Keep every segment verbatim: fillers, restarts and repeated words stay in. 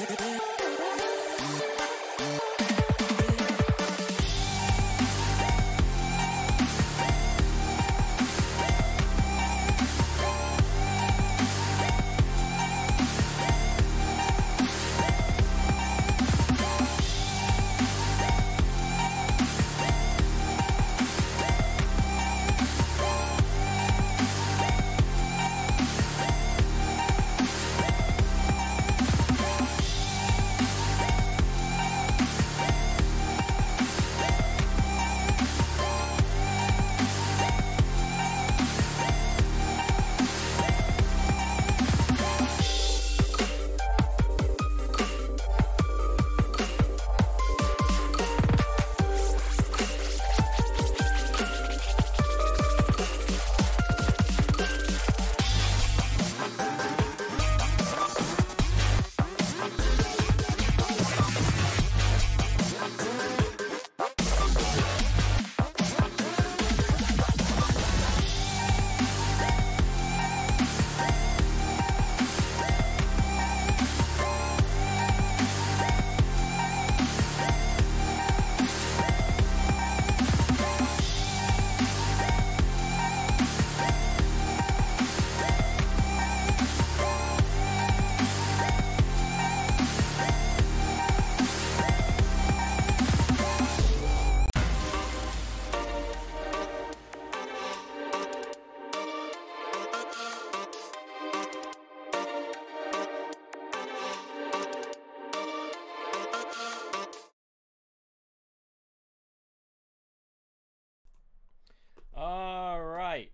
All right.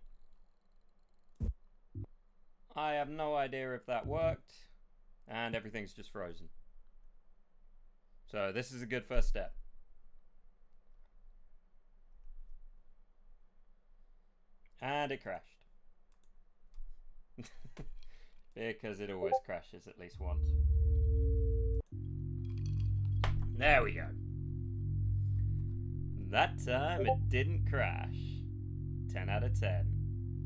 I have no idea if that worked, and everything's just frozen. So this is a good first step. And it crashed. Because it always crashes at least once. There we go. That time it didn't crash. ten out of ten.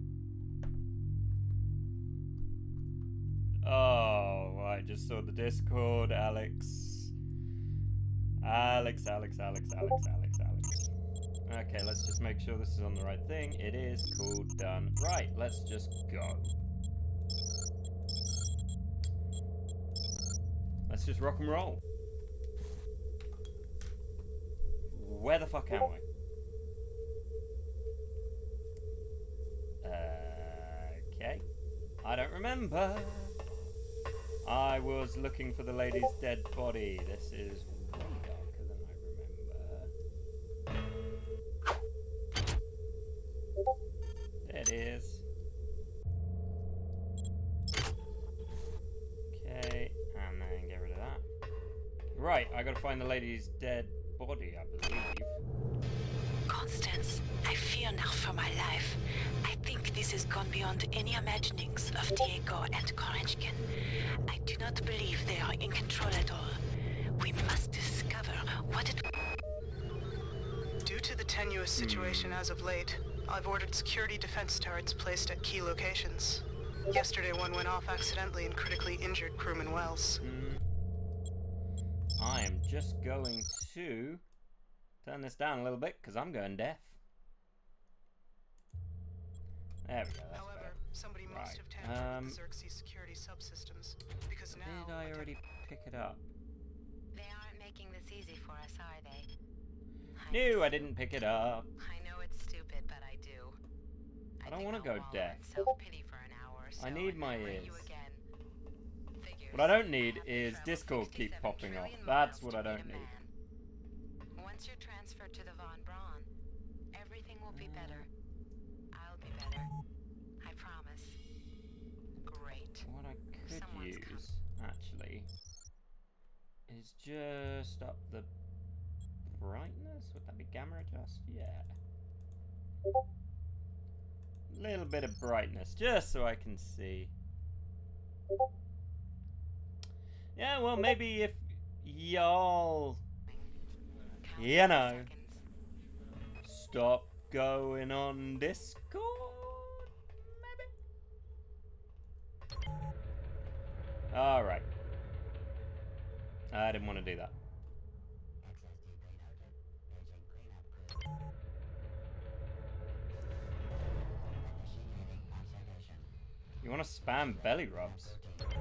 Oh, I just saw the Discord. Alex. Alex, Alex, Alex, Alex, Alex, Alex. Okay, let's just make sure this is on the right thing. It is. Cool, done. Right, let's just go. Let's just rock and roll. Where the fuck am I? Okay. I don't remember. I was looking for the lady's dead body. This is way darker than I remember. There it is. Okay, and then get rid of that. Right, I gotta find the lady's dead body, I believe. Constance, I fear now for my life. I think this has gone beyond any imaginings of Diego and Korenchkin. I do not believe they are in control at all. We must discover what it... Due to the tenuous situation as of late, I've ordered security defense turrets placed at key locations. Yesterday one went off accidentally and critically injured crewman Wells. Mm. I am just going to turn this down a little bit because I'm going deaf. There we go. That's However, better. somebody Right. must have tampered Um, with the Xerxes security subsystems, because now... Did I already pick it up? They aren't making this easy for us, are they? No, I didn't pick it up. I know it's stupid, but I do. I don't want to go deaf. Self-pity for an hour or so I need and my then ring ears. you again. Figures. What I don't need Have to is travel Discord keep sixty-seven popping off. trillion That's miles what I to meet don't a need. man. Once you're transferred to the Von Braun, everything will be better. I'll be better. I promise. Great. What I could Someone's use, actually, is just up the brightness. Would that be gamma adjust? Yeah. Little bit of brightness, just so I can see. Yeah, well, maybe if y'all, you know, stop going on Discord, maybe? Alright. I didn't want to do that. You want to spam belly rubs?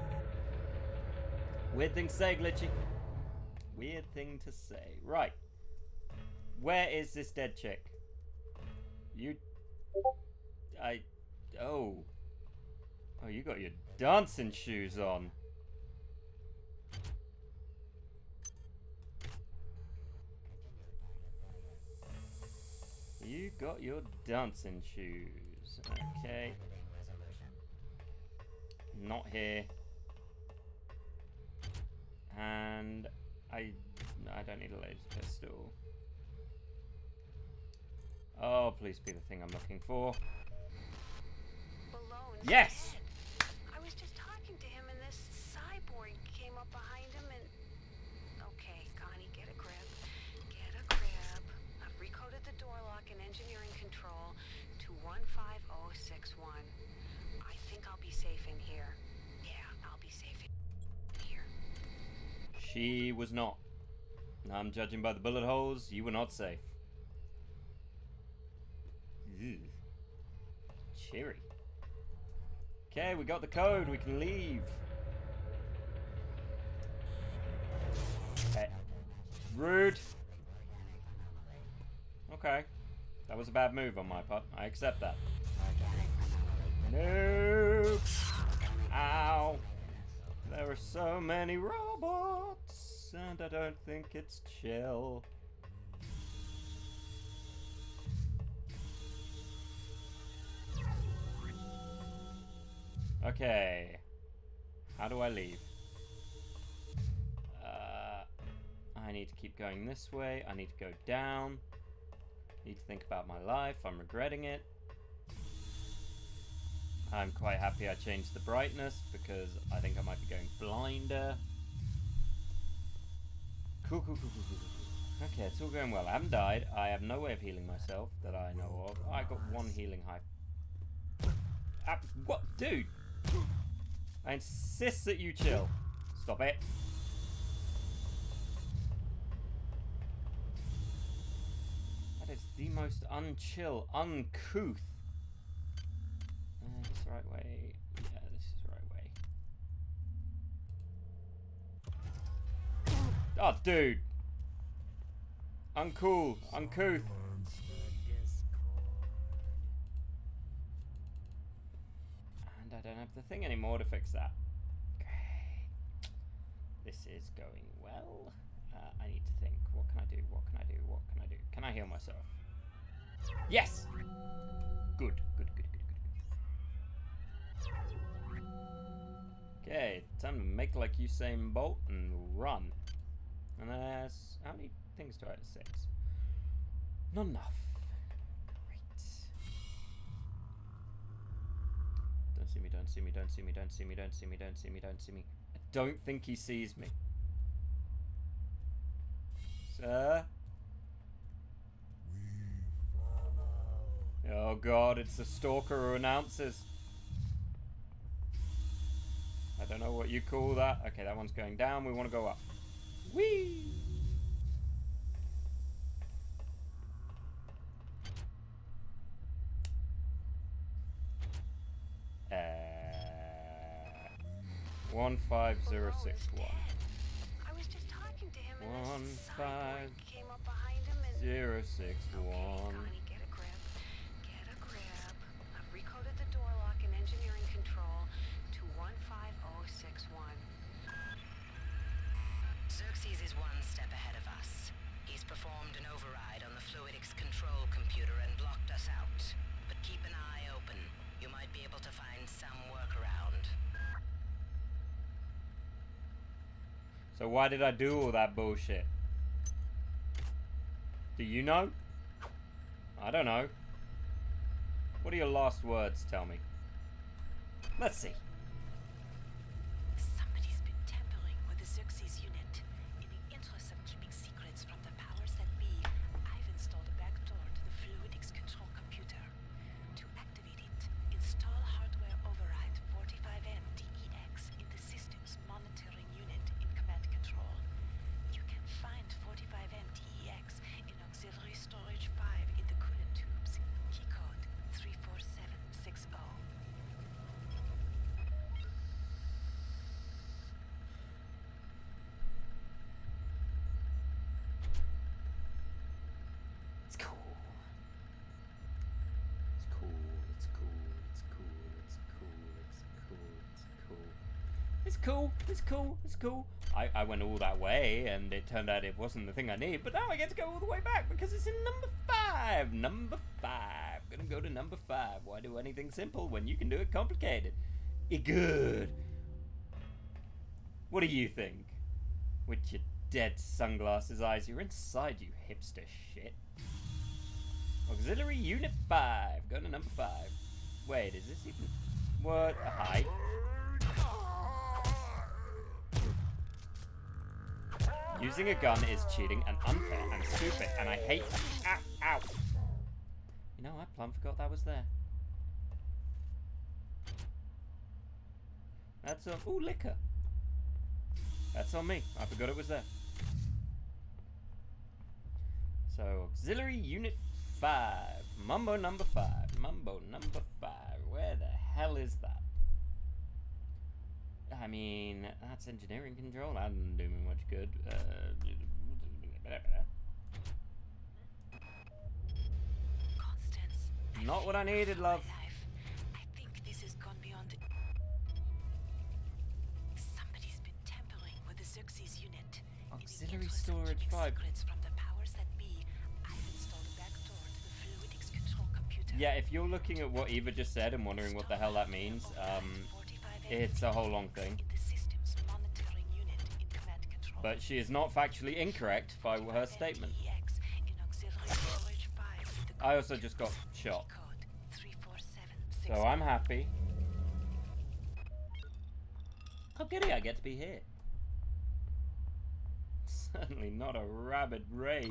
Weird thing to say, Glitchy. Weird thing to say. Right. Where is this dead chick? You... I... Oh. Oh, you got your dancing shoes on. You got your dancing shoes. Okay. Not here. And I I don't need a laser pistol. Oh, please be the thing I'm looking for. Ballone's Yes! dead. I was just talking to him and this cyborg came up behind him and... Okay, Connie, get a grip. Get a grip. I've recoded the door lock and engineering control to one five oh six one. I think I'll be safe in here. Yeah, I'll be safe in here. She was not. I'm judging by the bullet holes, you were not safe. Ew. Cheery. Okay, we got the code, we can leave. Okay. Rude. Okay. That was a bad move on my part. I accept that. No. Ow. There are so many robots, and I don't think it's chill. Okay. How do I leave? Uh, I need to keep going this way. I need to go down. Need to think about my life. I'm regretting it. I'm quite happy I changed the brightness because I think I might be going blinder. Cool, cool, cool, cool, cool, cool. Okay, it's all going well. I haven't died. I have no way of healing myself that I know of. I got one healing hype. Ah, what? Dude! I insist that you chill. Stop it. That is the most unchill, uncouth. Uh, this is the right way. Yeah, this is the right way. Oh, dude. Uncool. Uncouth. And I don't have the thing anymore to fix that. Great. This is going well. Uh, I need to think. What can I do? What can I do? What can I do? Can I heal myself? Yes! Good. Good, good, good, good, good. Okay, time to make like Usain Bolt and run. And there's... how many things do I have? Six. Not enough. Great. Don't see me, don't see me, don't see me, don't see me, don't see me, don't see me, don't see me. I don't think he sees me. Sir? Oh god, it's the stalker who announces. I don't know what you call that. Okay, that one's going down. We want to go up. Whee! Uh, one five zero six one. I was just talking to him and One this five cyborg came up behind him and... zero six one. Okay, Connie, get a grip. Get a grip. I've recoded the door lock and engineering control to one five oh six one. Xerxes is one step ahead of us. He's performed an override on the Fluidics control computer and blocked us out. But keep an eye open. You might be able to find some workaround. So why did I do all that bullshit? Do you know? I don't know. What are your last words? Tell me. Let's see. Somebody's been tampering with the Xerxes unit. In the interest of keeping secrets from the powers that be, I've installed a backdoor to the Fluidics control computer. To activate it, install hardware override forty-five M D E X in the system's monitoring unit in command control. cool. It's cool. It's cool. I, I went all that way, and it turned out it wasn't the thing I need, but now I get to go all the way back because it's in number five. Number five. Gonna go to number five. Why do anything simple when you can do it complicated? It good. What do you think? With your dead sunglasses eyes, you're inside, you hipster shit. Auxiliary Unit five. Go to number five. Wait, is this even... What? Hi. Using a gun is cheating and unfair and stupid, and I hate that. Ow, ow. You know, I plumb forgot that was there. That's on... Ooh, liquor. That's on me. I forgot it was there. So, Auxiliary Unit five. Mumbo number five. Mumbo number five. Where the hell is that? I mean, that's engineering control. That doesn't do me much good. Uh, Constance, Not what I needed, love. I think this has gone beyond. Somebody's been tampering with the Xerxes unit. Auxiliary In the storage interest of five. keeping secrets from the powers that be, I've installed a backdoor to the fluidics control computer. Yeah, if you're looking at what Eva just said and wondering what the hell that means, um, it's a whole long thing. In the system's monitoring unit in command control. But she is not factually incorrect by her statement. N T X in auxiliary storage five with the I also just got shot. code three four seven six. So I'm happy. How goody I get to be here. Certainly not a rabid rage.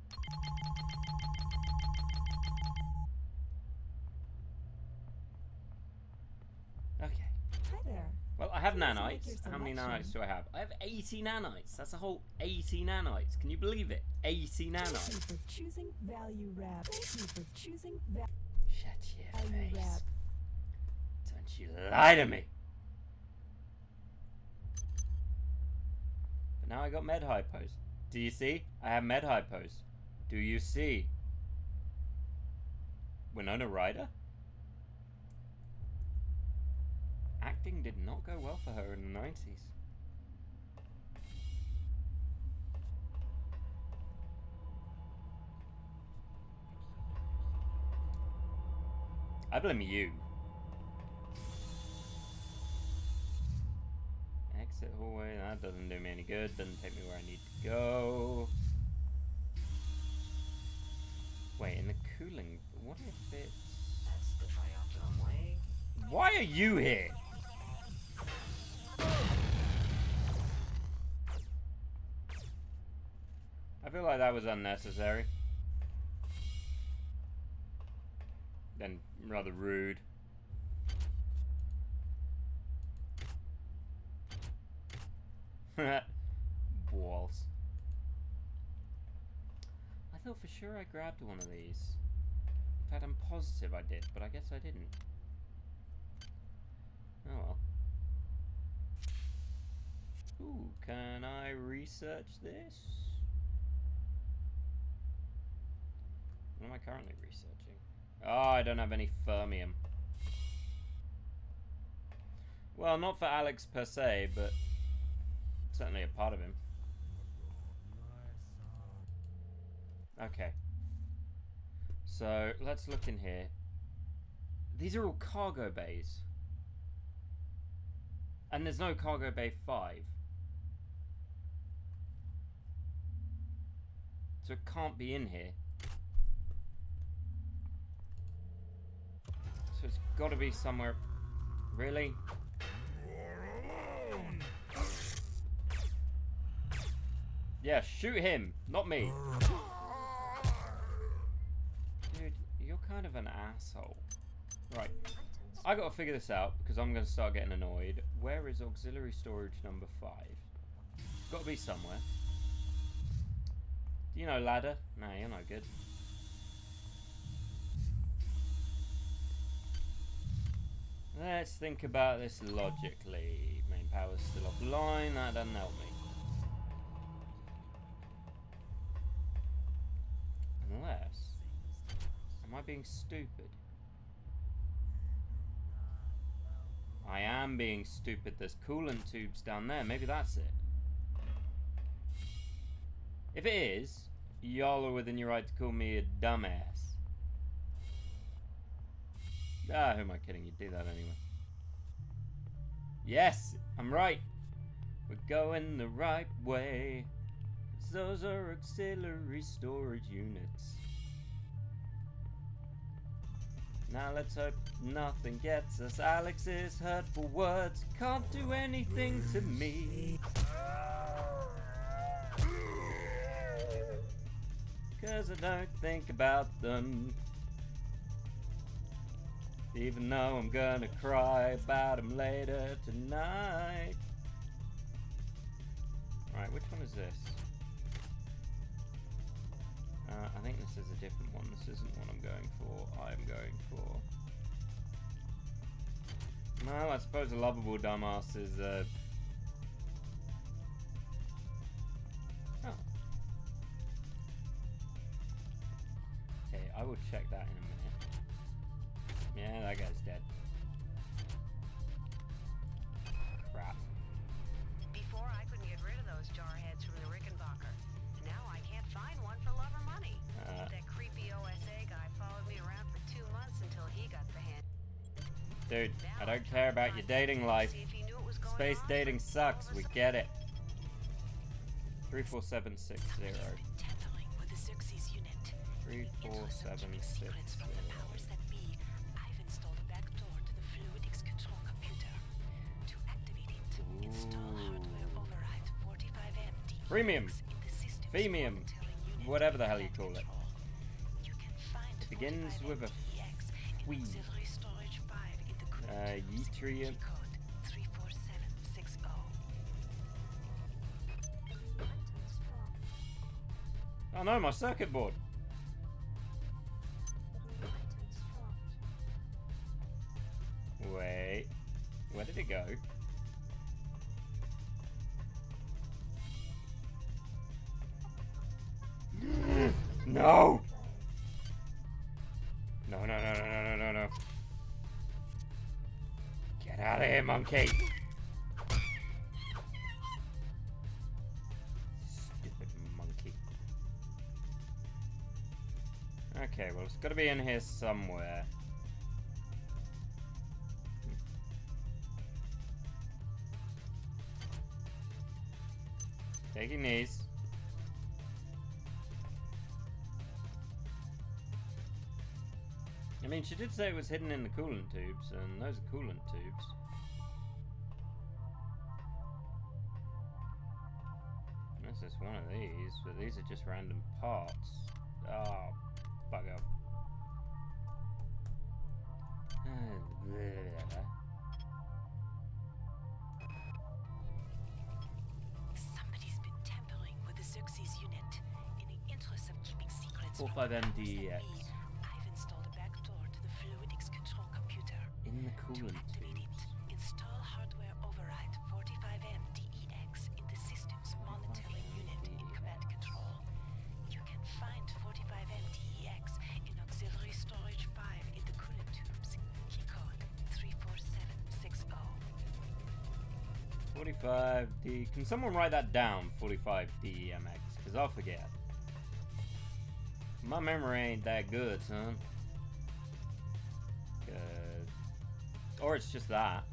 Okay. Hi there. Well, I have Please make nanites. your How many selection. nanites do I have? I have eighty nanites. That's a whole eighty nanites. Can you believe it? eighty Thank you nanites. for choosing Value Wrap. Thank you for choosing va Shut your Value face. Wrap. Don't you lie to me. But now I got med hypos. Do you see? I have med hypos. Do you see? Winona Ryder? Acting did not go well for her in the nineties. I blame you. Exit hallway, that doesn't do me any good, doesn't take me where I need to go. Wait, in the cooling, what if it's... Why are you here? I feel like that was unnecessary. Then rather rude. Balls. I thought for sure I grabbed one of these. In fact, I'm positive I did, but I guess I didn't. Oh well. Ooh, can I research this? What am I currently researching? Oh, I don't have any fermium. Well, not for Alex per se, but certainly a part of him. Okay. So, let's look in here. These are all cargo bays. And there's no cargo bay five. So it can't be in here. So it's got to be somewhere. Really? Yeah, shoot him, not me. Dude, you're kind of an asshole. Right. I gotta figure this out because I'm gonna start getting annoyed. Where is auxiliary storage number five? It's gotta be somewhere. Do you know ladder? No, you're no good. Let's think about this logically. Main power's still offline, that doesn't help me. Unless... Am I being stupid? I am being stupid. There's coolant tubes down there. Maybe that's it. If it is, y'all are within your right to call me a dumbass. Ah, who am I kidding? You'd do that anyway. Yes, I'm right. We're going the right way. Those are auxiliary storage units. Now let's hope nothing gets us. Alex's hurtful words can't do anything to me. Cause I don't think about them. Even though I'm gonna cry about them later tonight. Right, which one is this? Uh, I think this is a different one. This isn't what I'm going for. I'm going for... Well, I suppose a lovable dumbass is... Uh... Oh. Okay, I will check that in a minute. Yeah, that guy's dead. Crap. Before, I couldn't get rid of those jarheads from the Rickenbacker. Now I can't find one for love or money. Uh, that creepy O S A guy followed me around for two months until he got the hint. dude, Now I don't I'm care trying to about your contact dating him to life. see if he knew what was going Space on, dating but all sucks. of a We sudden- get it. three four seven six zero. Been tampering with the Xerxes unit. three four seven six Secrets from the zero. powers that be. I've installed a backdoor to the fluidics control computer. To activate it, install hardware override forty-five M D E X Premium. in the system's Femium. monitoring unit Whatever the hell command you call it. control. You can find It begins with a forty-five M D E X in fwee. auxiliary storage five in the coolant Uh, tubes. yttrium. Key code three four seven six zero. Oh no, my circuit board. Wait. Where did it go? No! No, no, no, no, no, no, no, no. Get out of here, monkey! Stupid monkey. Okay, well, it's got to be in here somewhere. Taking these. I mean, she did say it was hidden in the coolant tubes, and those are coolant tubes. This is one of these, but these are just random parts. Oh, bugger. Somebody's been tampering with the Xerxes unit. In the interest of keeping secrets from forty-five the M powers D E that X. be, I've installed a backdoor to the fluidics control computer. In the To coolant activate tubes. it, install hardware override forty-five M D E X in the system's monitoring unit in command control. You can find forty-five M D E X in auxiliary storage five in the coolant tubes. Key code three four seven six zero. forty-five D. Can someone write that down? forty-five D E M X. Because I'll forget. My memory ain't that good, son. Good. Or it's just that.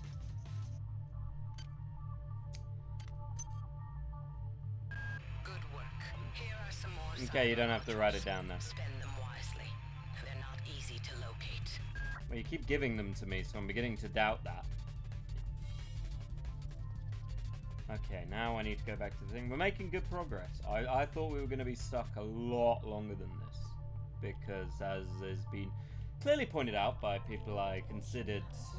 Good work. Here are some more. Okay, you don't have to write it cyber down now. Spend them wisely. They're not easy to locate. Well, you keep giving them to me, so I'm beginning to doubt that. Okay, now I need to go back to the thing. We're making good progress. I, I thought we were going to be stuck a lot longer than this. Because, as has been clearly pointed out by people I considered...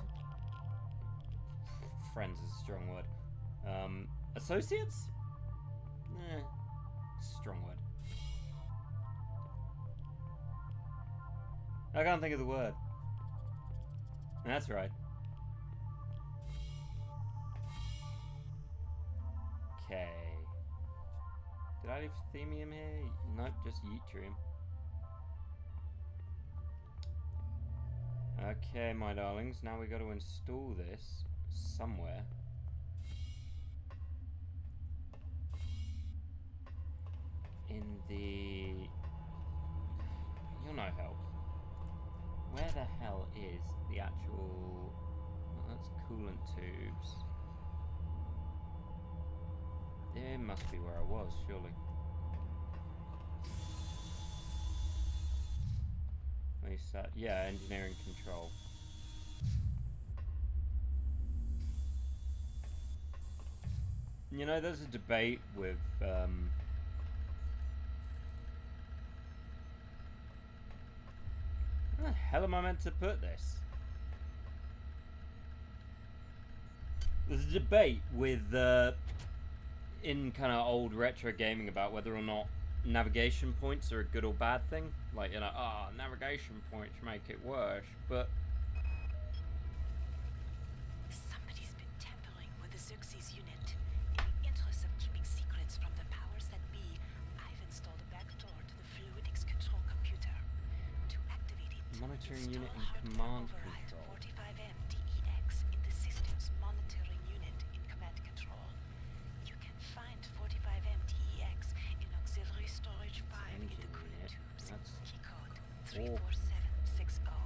Friends is a strong word. Um, associates? Eh, strong word. I can't think of the word. That's right. Okay. Did I leave Themium here? Nope, just Yttrium. Okay, my darlings, now we got to install this somewhere. In the... You're no help. Where the hell is the actual... Well, that's coolant tubes. It must be where I was, surely. At least that... Yeah, engineering control. You know, there's a debate with... Um, where the hell am I meant to put this? There's a debate with, uh, in kind of old retro gaming about whether or not navigation points are a good or bad thing. Like, you know, ah, oh, navigation points make it worse, but... Somebody's been tampering with the Xerxes unit. In the interest of keeping secrets from the powers that be, I've installed a backdoor to the fluidics control computer. To activate it, Monitoring unit and install command hardware override control. forty-five M D E X in the system's monitoring unit in command control. You can find forty-five M D E X in auxiliary storage five in the Engine coolant unit. tubes. That's Key code four. three four seven six zero.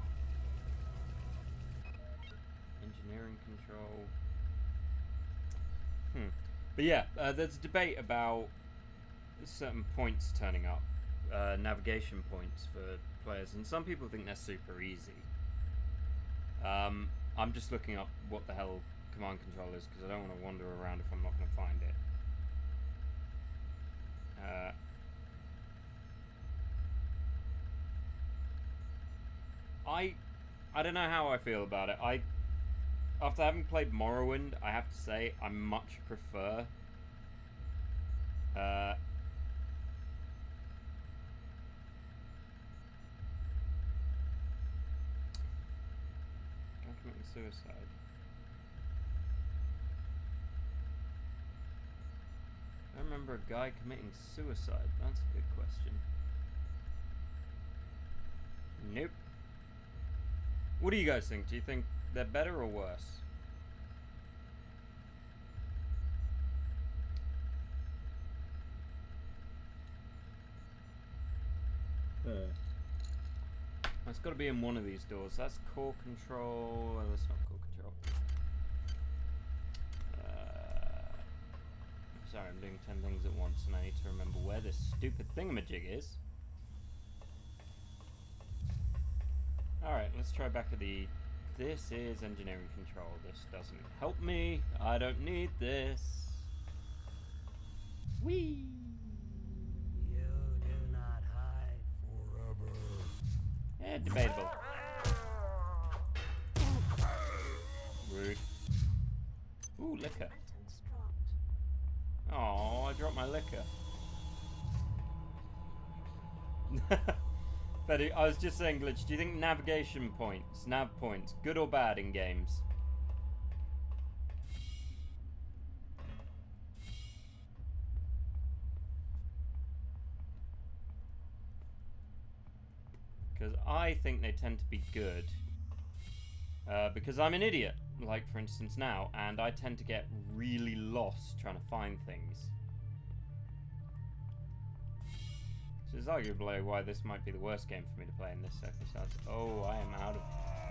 Engineering control. Hmm. But yeah, uh, there's a debate about certain points turning up, uh, navigation points for players, and some people think they're super easy. Um, I'm just looking up what the hell command control is because I don't want to wander around if I'm not going to find it. Uh, I, I don't know how I feel about it. I, after having played Morrowind, I have to say I much prefer. Uh, guy committing suicide. I remember a guy committing suicide. That's a good question. Nope. What do you guys think? Do you think they're better or worse? Uh. It's got to be in one of these doors. That's core control. Well, that's not core control. Uh, sorry, I'm doing ten things at once and I need to remember where this stupid thingamajig is. Alright, let's try back at the... This is engineering control. This doesn't help me. I don't need this. Whee! You do not hide forever. Eh, debatable. Rude. Ooh, liquor. Oh, I dropped my liquor. Betty, I was just saying, Glitch, do you think navigation points, nav points, good or bad in games? Because I think they tend to be good. Uh, because I'm an idiot, like for instance now, and I tend to get really lost trying to find things. Which is arguably why this might be the worst game for me to play in this circumstance. Oh, I am out of...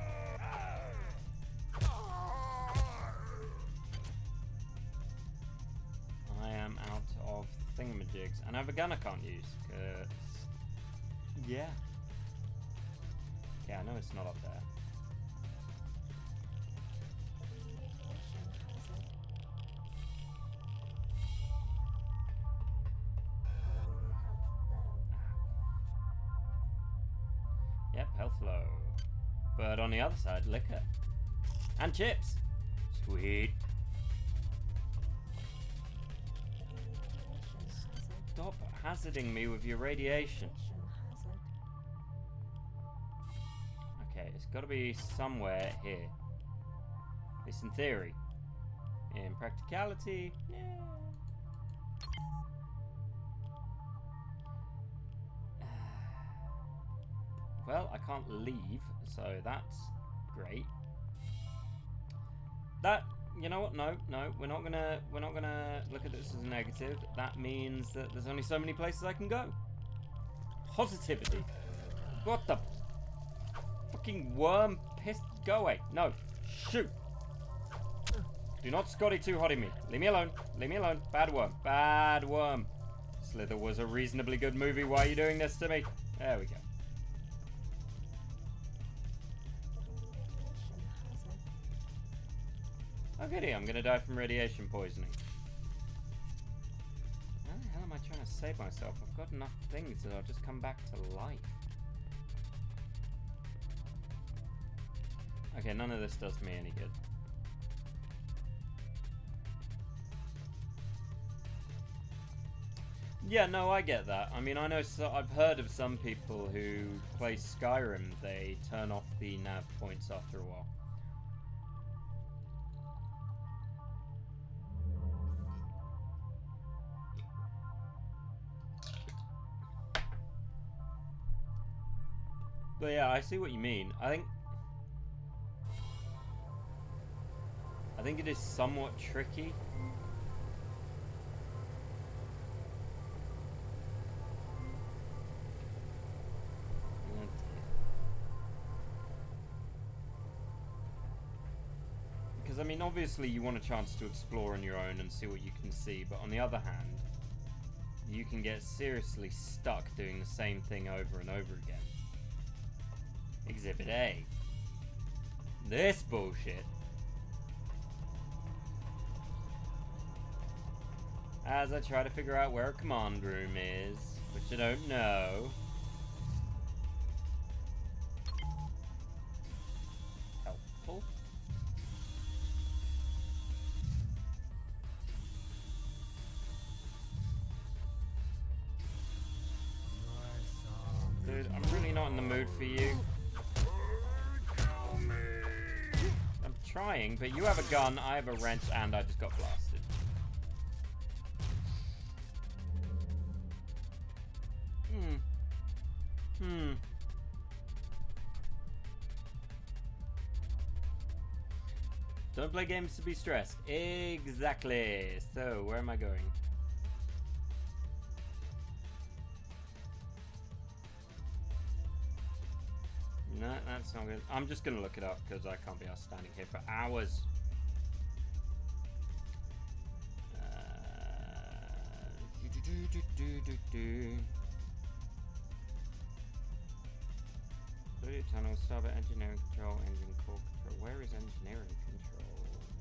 I am out of thingamajigs. And I have a gun I can't use, because... Yeah. Yeah, I know it's not up there. Yep, health low. But on the other side, liquor. And chips. Sweet. Stop hazarding me with your radiation. Okay, it's got to be somewhere here. At least in theory. In practicality, yeah. Well, I can't leave, so that's great. That, you know what? No, no, we're not gonna, we're not gonna look at this as a negative. That means that there's only so many places I can go. Positivity. What the fucking worm piss? Go away. No. Shoot. Do not Scotty too hotty me. Leave me alone. Leave me alone. Bad worm. Bad worm. Slither was a reasonably good movie. Why are you doing this to me? There we go. Oh goody, I'm gonna die from radiation poisoning. How the hell am I trying to save myself? I've got enough things that I'll just come back to life. Okay, none of this does me any good. Yeah, no, I get that. I mean, I know so, I've heard of some people who play Skyrim, they turn off the nav points after a while. But yeah, I see what you mean. I think I think it is somewhat tricky. Because I mean, obviously you want a chance to explore on your own and see what you can see, but on the other hand, you can get seriously stuck doing the same thing over and over again. Exhibit A. This bullshit. As I try to figure out where a command room is, which I don't know. Helpful. Dude, I'm really not in the mood for you. I'm trying, but you have a gun, I have a wrench, and I just got blasted. Hmm. Hmm. Don't play games to be stressed. Exactly. So, where am I going? No, that's not good. I'm just gonna look it up because I can't be asked standing here for hours. Uh, do, do, do, do, do, do. Fluid tunnel, starboard engineering control, engine core control. Where is engineering control?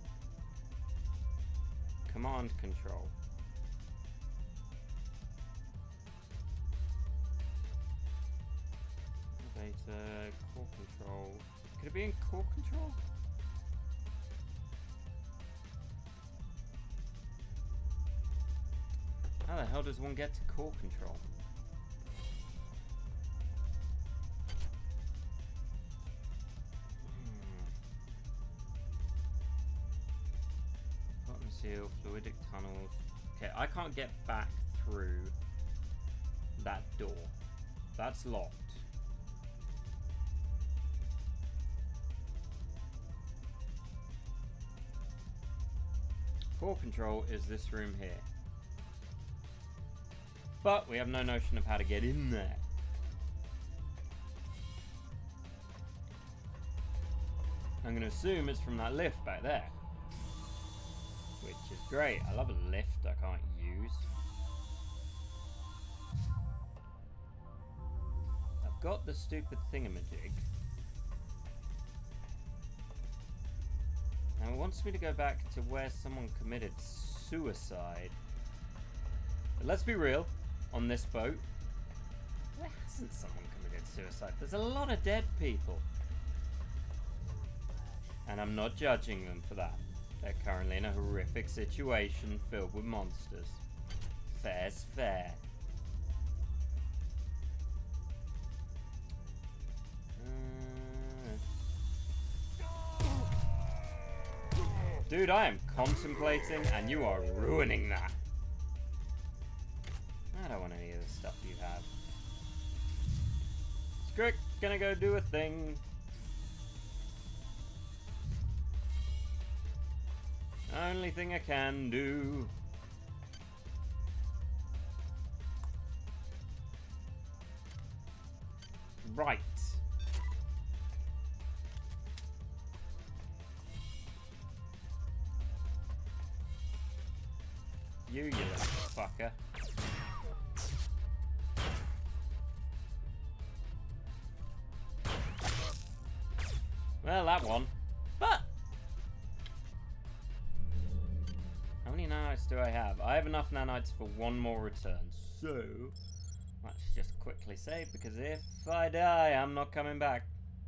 Command control. Data, core control. Could it be in core control? How the hell does one get to core control? Hmm. Cotton seal, fluidic tunnels. Okay, I can't get back through that door. That's locked. Core control is this room here. But we have no notion of how to get in there. I'm going to assume it's from that lift back there. Which is great. I love a lift I can't use. I've got the stupid thingamajig. Now it wants me to go back to where someone committed suicide. But let's be real, on this boat, where hasn't someone committed suicide? There's a lot of dead people. And I'm not judging them for that. They're currently in a horrific situation filled with monsters. Fair's fair. Dude, I am contemplating, and you are ruining that. I don't want any of the stuff you have. Scrick, gonna go do a thing. Only thing I can do. Right. You, you little fucker. Well, that one. But how many nanites do I have? I have enough nanites for one more return. So let's just quickly save, because if I die, I'm not coming back.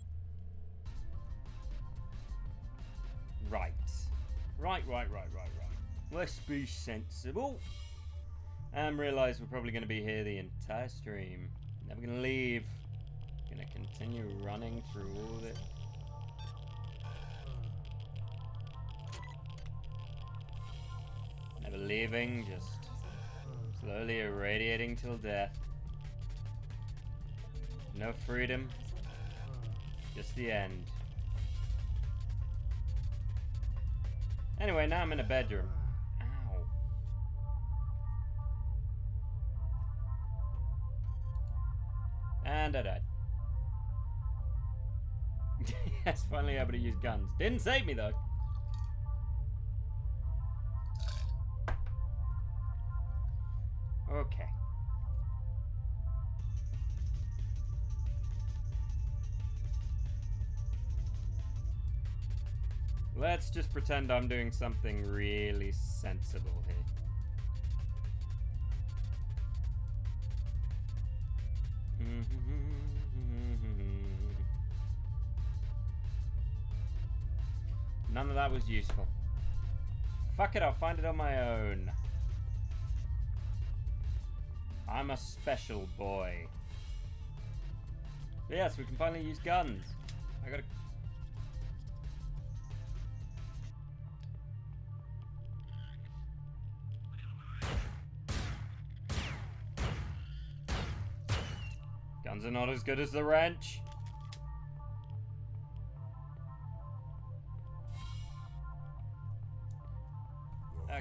Right. Right, right, right, right, right. Let's be sensible. And realise we're probably going to be here the entire stream. Never going to leave. Going to continue running through all of it. Never leaving, just slowly irradiating till death. No freedom, just the end. Anyway, now I'm in a bedroom. Ow. And I died. Yes, finally able to use guns. Didn't save me though. Okay. Let's just pretend I'm doing something really sensible here. None of that was useful. Fuck it, I'll find it on my own. I'm a special boy. Yes, we can finally use guns. I gotta... Guns are not as good as the wrench. Uh,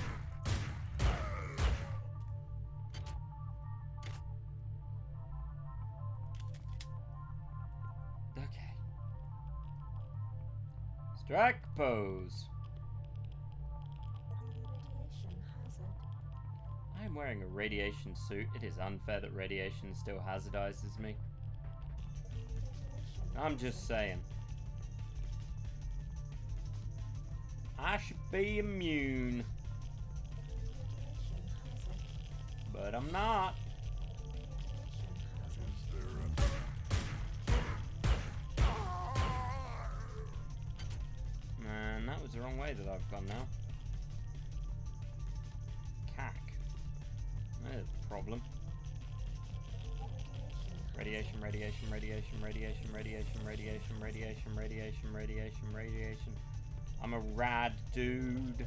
okay. Strike pose. I'm wearing a radiation suit. It is unfair that radiation still hazardizes me. I'm just saying. I should be immune. But I'm not. Man, that was the wrong way that I've gone now. Cack. There's a problem. Radiation, radiation, radiation, radiation, radiation, radiation, radiation, radiation, radiation, radiation. I'm a rad dude.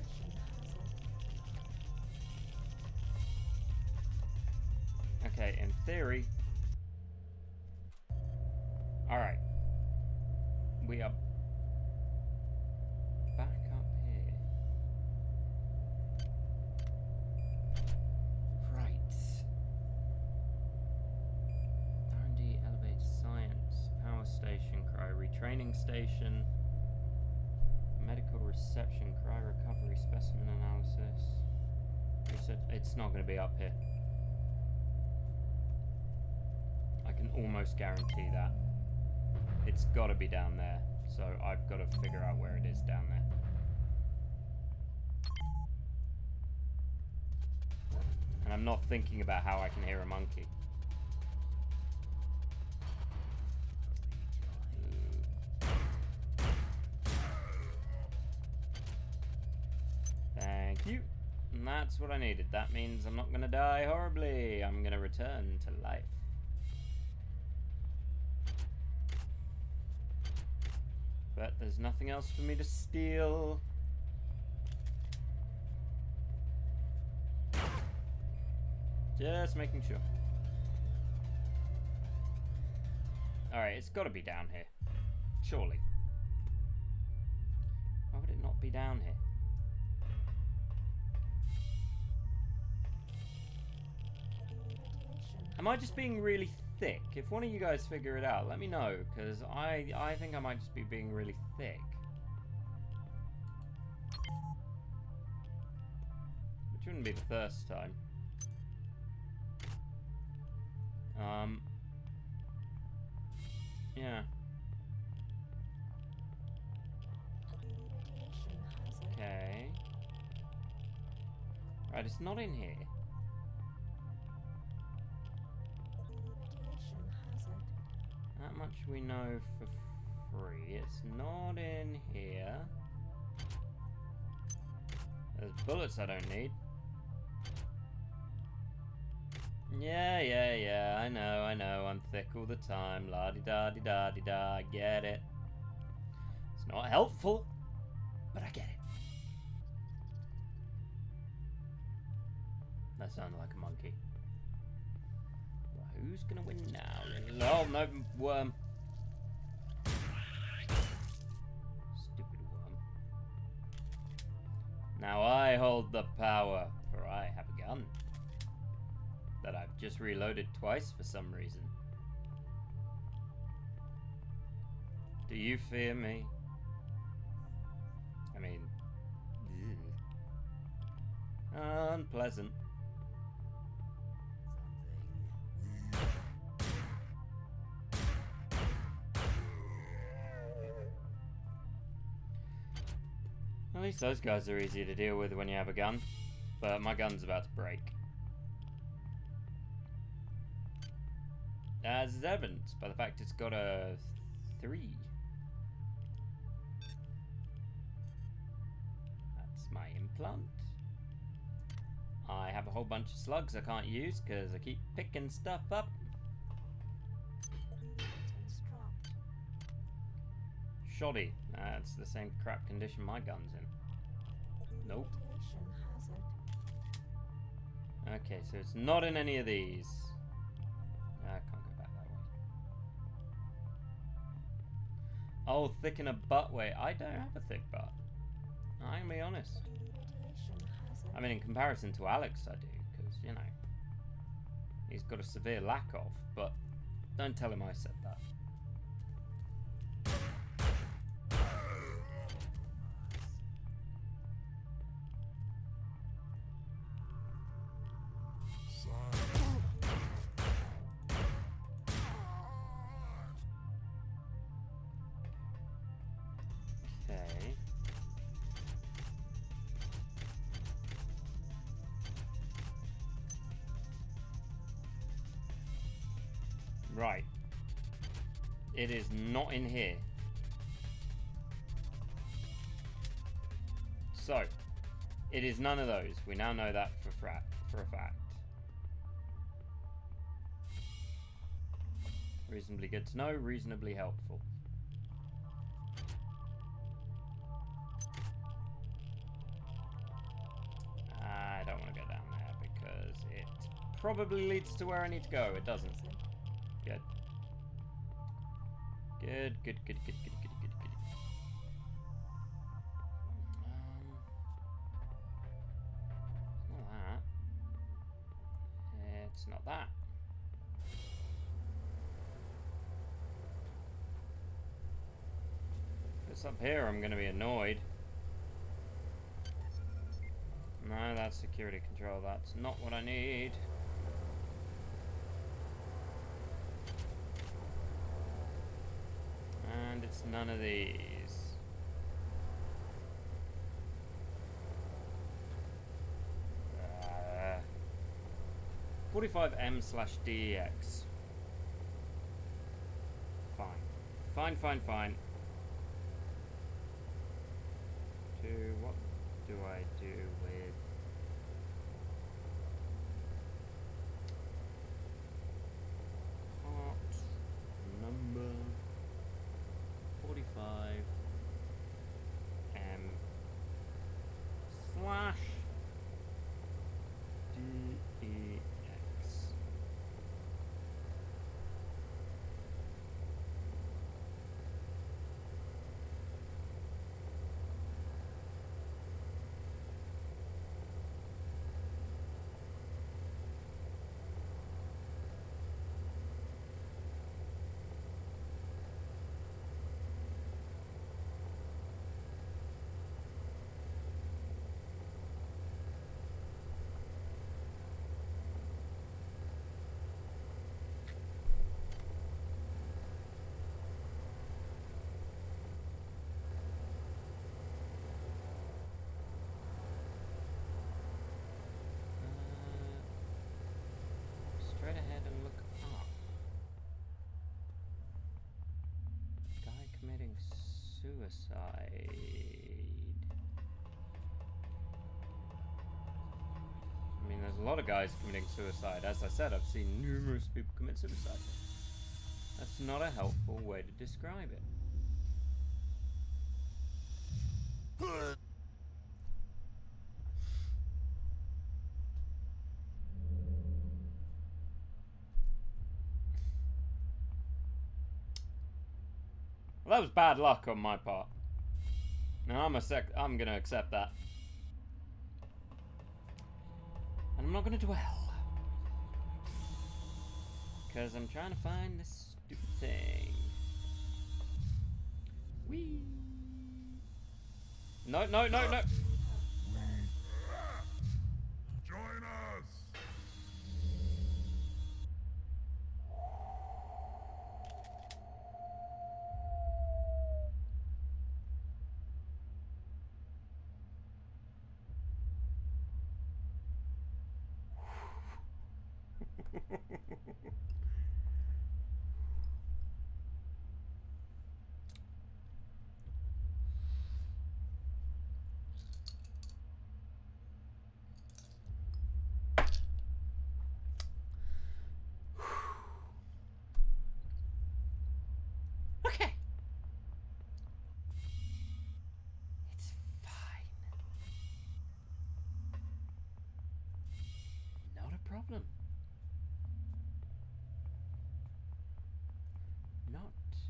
Okay, in theory. Alright. We are back up here. Right. R and D, elevator science, power station, cryo retraining station, medical reception, cryo recovery, specimen analysis. Research. It's not going to be up here. I can almost guarantee that. It's got to be down there. So I've got to figure out where it is down there. And I'm not thinking about how I can hear a monkey. Thank you. And that's what I needed. That means I'm not going to die horribly. I'm going to return to life. But there's nothing else for me to steal. Just making sure. Alright, it's got to be down here. Surely. Why would it not be down here? Am I just being really thick? If one of you guys figure it out, let me know, because I, I think I might just be being really thick. Which wouldn't be the first time. Um... Yeah. Okay. Right, it's not in here. That much we know for free. It's not in here. There's bullets I don't need. Yeah, yeah, yeah, I know, I know, I'm thick all the time. La-di-da-di-da-di-da, I get it. It's not helpful, but I get it. That sounded like a monkey. Well, who's gonna win now? Oh, no, worm. Stupid worm. Now I hold the power, for I have a gun. That I've just reloaded twice for some reason. Do you fear me? I mean, ugh. Unpleasant. At least those guys are easier to deal with when you have a gun. But my gun's about to break. As is evidenced by the fact it's got a three. That's my implant. I have a whole bunch of slugs I can't use because I keep picking stuff up. Shoddy. That's the same crap condition my gun's in. Nope. Okay, so it's not in any of these. I can't go back that way. Oh, thicken a butt way. I don't have a thick butt. I'm gonna be honest. I mean, in comparison to Alex, I do, because, you know, he's got a severe lack of, but don't tell him I said that. Right. It is not in here. So, it is none of those. We now know that for, fra for a fact. Reasonably good to know, reasonably helpful. I don't want to go down there because it probably leads to where I need to go. It doesn't. Good. Good, good, good, good, good, good, good, good. Um, it's not that. It's not that. If it's up here, I'm going to be annoyed. No, that's security control. That's not what I need. And it's none of these. Uh, forty-five M slash D E X. Fine. Fine, fine, fine. To what do I do with... Part number... forty-five M slash D E X. straight ahead and look up. Guy committing suicide. I mean, there's a lot of guys committing suicide. As I said, I've seen numerous people commit suicide. That's not a helpful way to describe it. Well, that was bad luck on my part. Now I'm a sec. I'm gonna accept that, and I'm not gonna dwell because I'm trying to find this stupid thing. Whee! No! No! No! No! Join us. Okay. It's fine. Not a problem. Not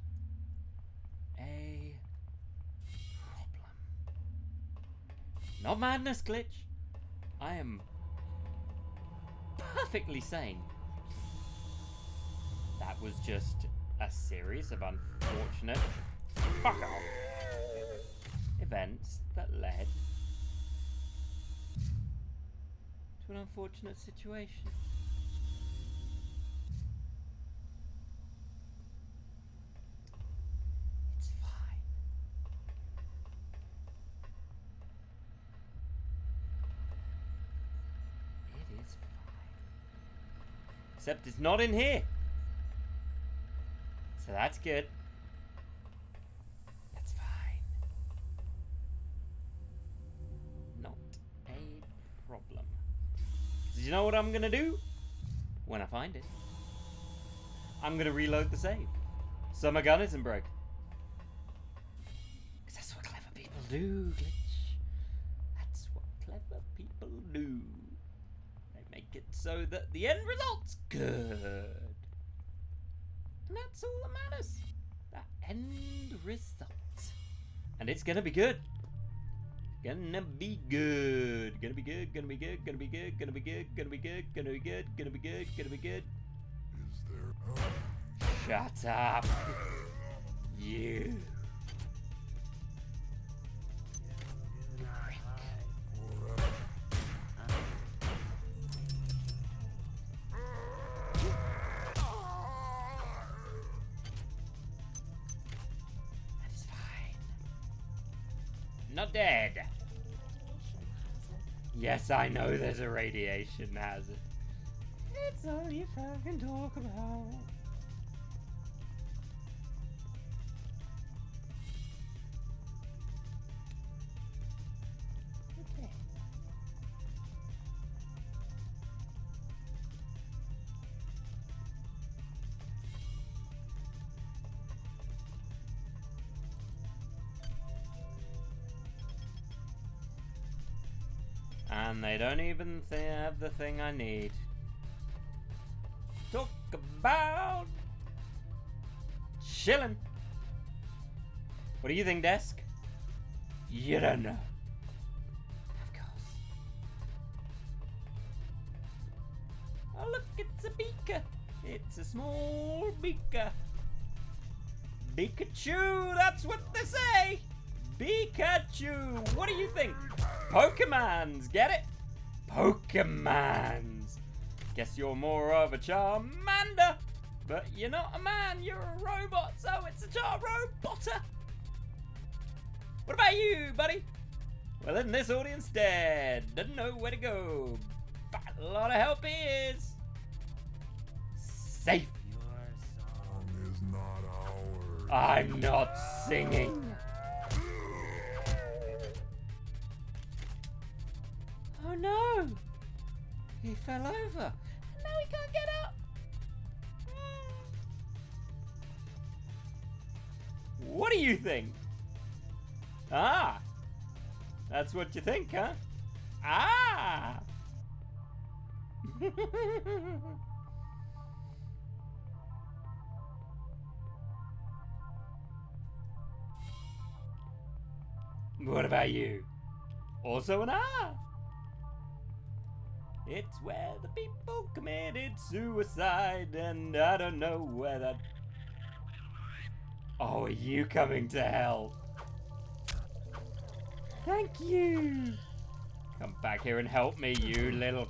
a problem. Not madness, Glitch. I am perfectly sane. That was just a series of unfortunate fuck off events that led to an unfortunate situation. It's fine. It is fine. Except it's not in here. So that's good. That's fine. Not a problem. 'Cause you know what I'm gonna do? When I find it, I'm gonna reload the save. So my gun isn't broken. 'Cause that's what clever people do, Glitch. That's what clever people do. They make it so that the end result's good. And that's all that matters. That end result. And it's gonna be good. Gonna be good. Gonna be good. Gonna be good. Gonna be good. Gonna be good. Gonna be good. Gonna be good. Gonna be good. Gonna be good. Is there? Shut up. You. Not dead. Yes, I know there's a radiation hazard. It's all you fucking talk about. Okay. And they don't even th have the thing I need. Talk about chilling. What do you think, Desk? You don't know. Of course. Oh look, it's a beaker. It's a small beaker. Pikachu, that's what they say. Pikachu. What do you think? Pokemons, get it? Pokemons. Guess you're more of a Charmander, but you're not a man, you're a robot, so it's a Charrobotter. What about you, buddy? Well, then this audience dead. Doesn't know where to go. But a lot of help is. safe. Your song. Song is not ours. I'm not singing. Oh no! He fell over. Now he can't get up. What do you think? Ah! That's what you think, huh? Ah! What about you? Also an ah! It's where the people committed suicide, and I don't know where that... Oh, are you coming to hell? Thank you! Come back here and help me, you little...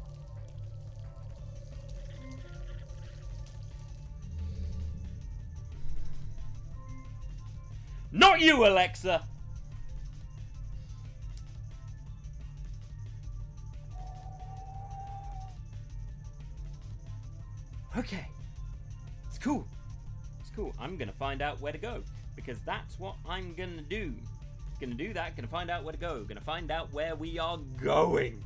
Not you, Alexa! Okay. It's cool. It's cool. I'm gonna find out where to go, because that's what I'm gonna do. Gonna do that, gonna find out where to go. Gonna find out where we are going.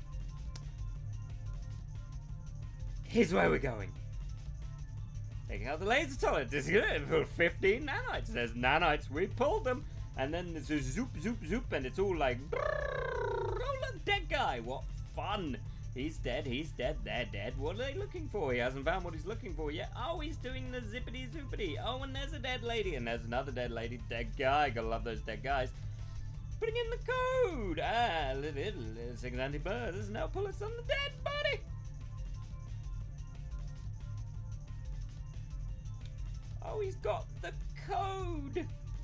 Here's where we're going. Take out the laser turret. This is good. fifteen nanites. There's nanites. We pulled them. And then there's a zoop, zoop, zoop. And it's all like... Oh, look, dead guy. What fun. He's dead. He's dead. They're dead. What are they looking for? He hasn't found what he's looking for yet. Oh, he's doing the zippity zoopity. Oh, and there's a dead lady. And there's another dead lady. Dead guy. Gotta love those dead guys. Putting in the code. Ah, little six anti-bird. There's no bullets on the dead body. Oh, he's got the code.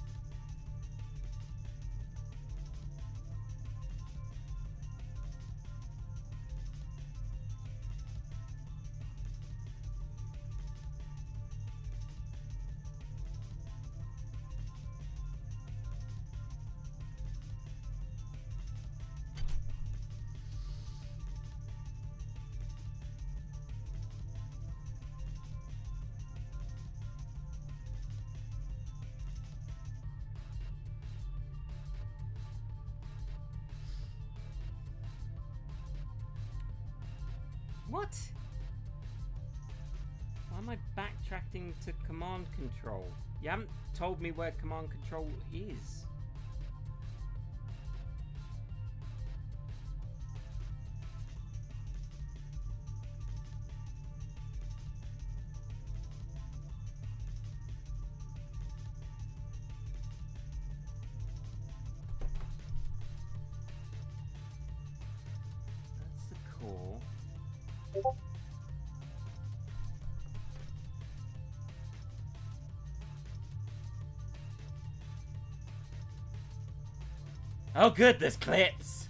What? Why am I backtracking to command control? You haven't told me where command control is. That's the core. Oh good, there's clips.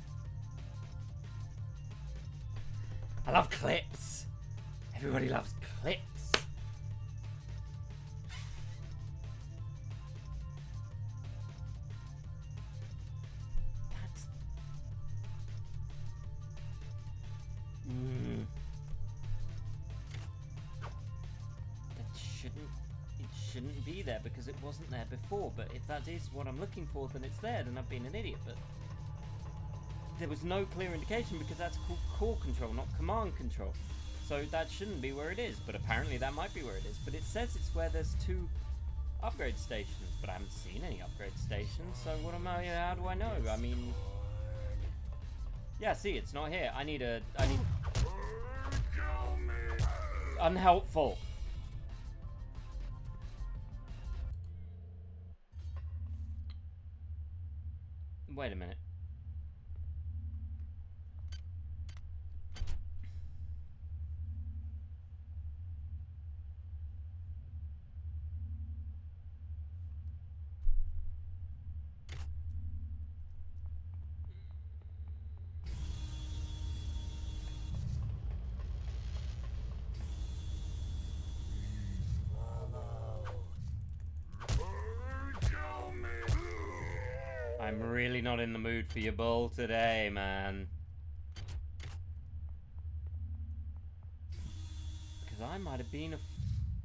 I love clips. Everybody loves clips. That's... Mm. That shouldn't... It shouldn't be there because it wasn't there before, but if that is what I'm looking for, then it's there, then I've been an idiot, but... There was no clear indication because that's called core control, not command control. So that shouldn't be where it is, but apparently that might be where it is. But it says it's where there's two upgrade stations, but I haven't seen any upgrade stations, so what am I, how do I know? I mean... Yeah, see, it's not here. I need a, I need... Unhelpful. Wait a minute. I'm really not in the mood for your bull today, man. Because I might have been a...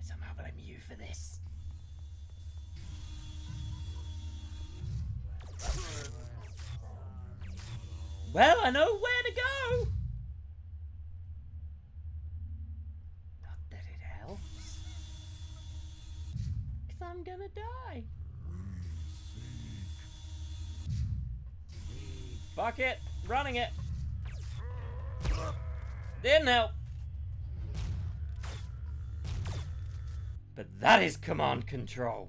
I somehow blame you for this. Well, I know where to go. Not that it helps. Because I'm gonna die. Fuck it. Running it. Didn't help. But that is command control.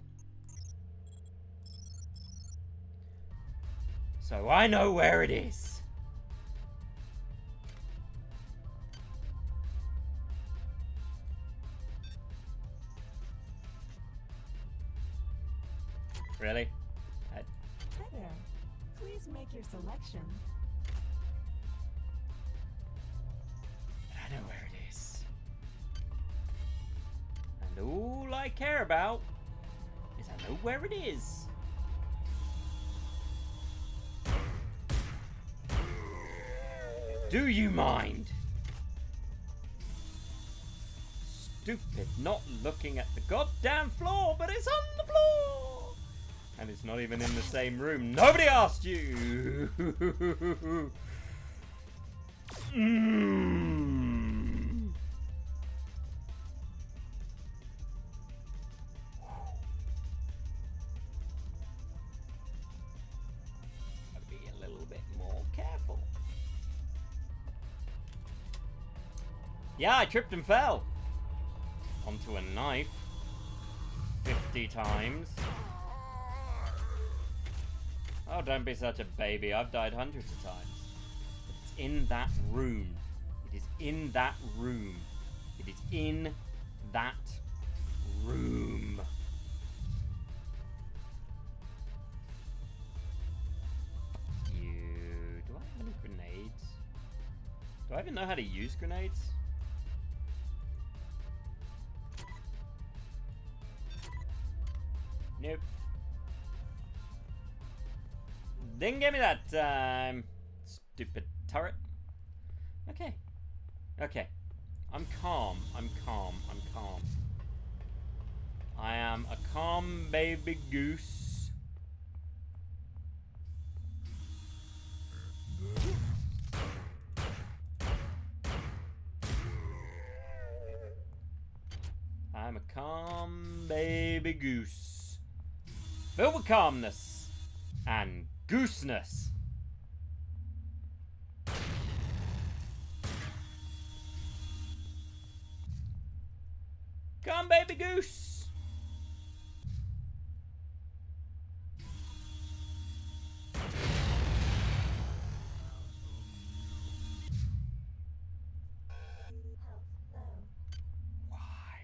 So I know where it is. Really? I... Hi there. Please make your selection. I know where it is. And all I care about is I know where it is. Do you mind? Stupid not looking at the goddamn floor, but it's on the floor! And it's not even in the same room. Nobody asked you! mm. Gotta be a little bit more careful. Yeah, I tripped and fell onto a knife fifty times. Oh, don't be such a baby. I've died hundreds of times. But it's in that room. It is in that room. It is in that room. You. Do I have any grenades? Do I even know how to use grenades? Nope. Didn't get me that time. Stupid turret. Okay. Okay. I'm calm. I'm calm. I'm calm. I am a calm baby goose. I'm a calm baby goose. Filled with calmness and gooseness. Come, baby goose. Why?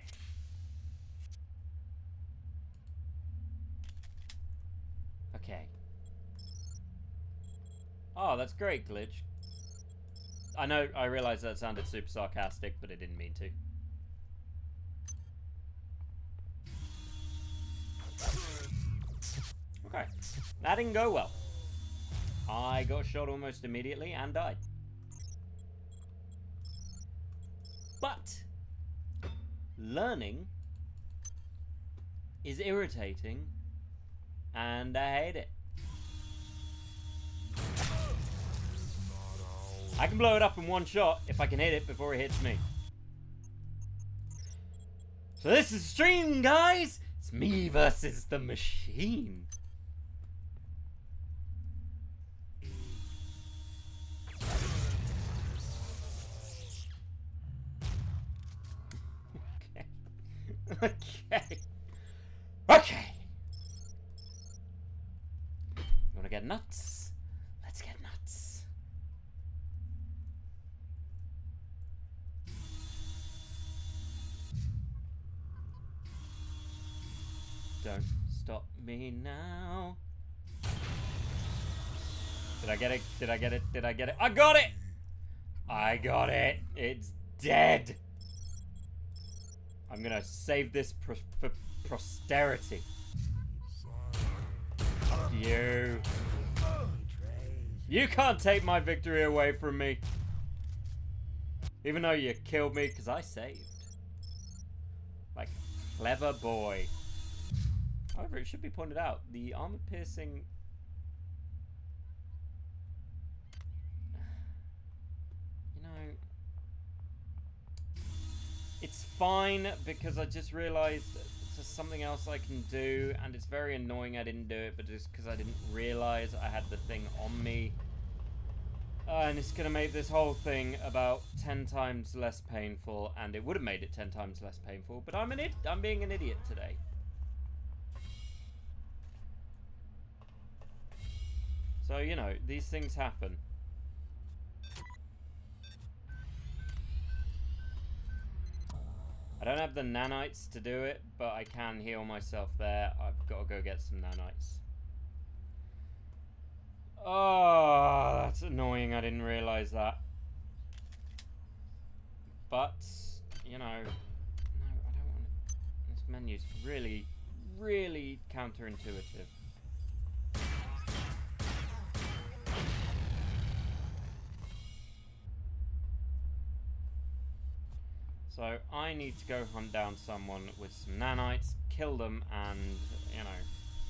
Okay. Oh, that's great, Glitch. I know, I realize that sounded super sarcastic, but I didn't mean to. Okay, that didn't go well. I got shot almost immediately and died. But learning is irritating, and I hate it. I can blow it up in one shot if I can hit it before it hits me. So this is stream, guys! It's me versus the machine. Okay. Okay. Okay. You wanna get nuts? Let's get nuts. Don't stop me now. Did I get it? Did I get it? Did I get it? I got it! I got it! It's dead! I'm gonna save this pro for posterity. You. You can't take my victory away from me. Even though you killed me, because I saved. Like, clever boy. However, it should be pointed out, the armor-piercing... You know... It's fine, because I just realised there's something else I can do, and it's very annoying I didn't do it, but just because I didn't realise I had the thing on me. Uh, and it's going to make this whole thing about ten times less painful, and it would have made it ten times less painful, but I'm an id- I'm being an idiot today. So, you know, these things happen. I don't have the nanites to do it, but I can heal myself there. I've got to go get some nanites. Oh, that's annoying. I didn't realise that. But, you know, no, I don't want to... This menu's really, really counterintuitive. So I need to go hunt down someone with some nanites, kill them, and, you know...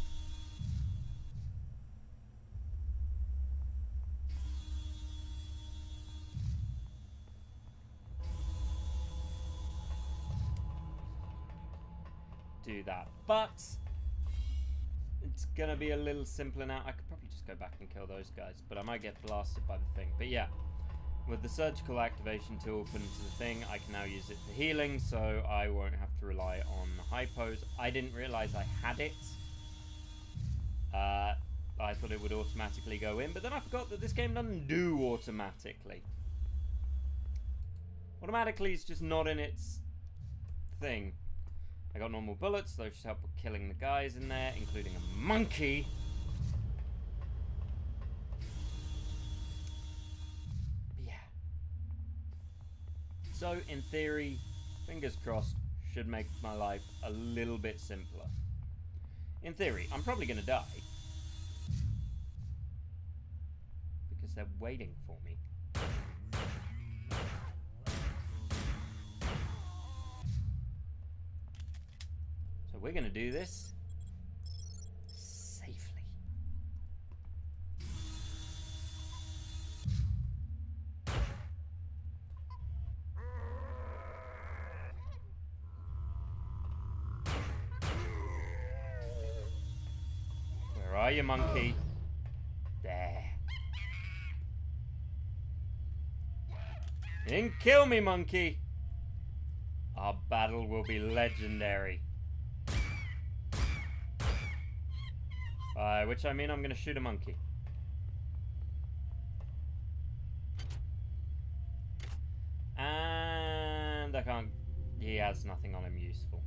do that. But it's gonna be a little simpler now. I could probably just go back and kill those guys, but I might get blasted by the thing. But yeah, with the surgical activation tool put into the thing, I can now use it for healing, so I won't have to rely on hypos. I didn't realize I had it. Uh, I thought it would automatically go in, but then I forgot that this game doesn't do automatically. Automatically, it's just not in its thing. I got normal bullets, those should help with killing the guys in there, including a monkey. Yeah. So, in theory, fingers crossed, should make my life a little bit simpler. In theory, I'm probably going to die. Because they're waiting for me. We're going to do this safely. Where are you, monkey? There. You didn't kill me, monkey. Our battle will be legendary. By which I mean I'm going to shoot a monkey. And I can't... He has nothing on him useful.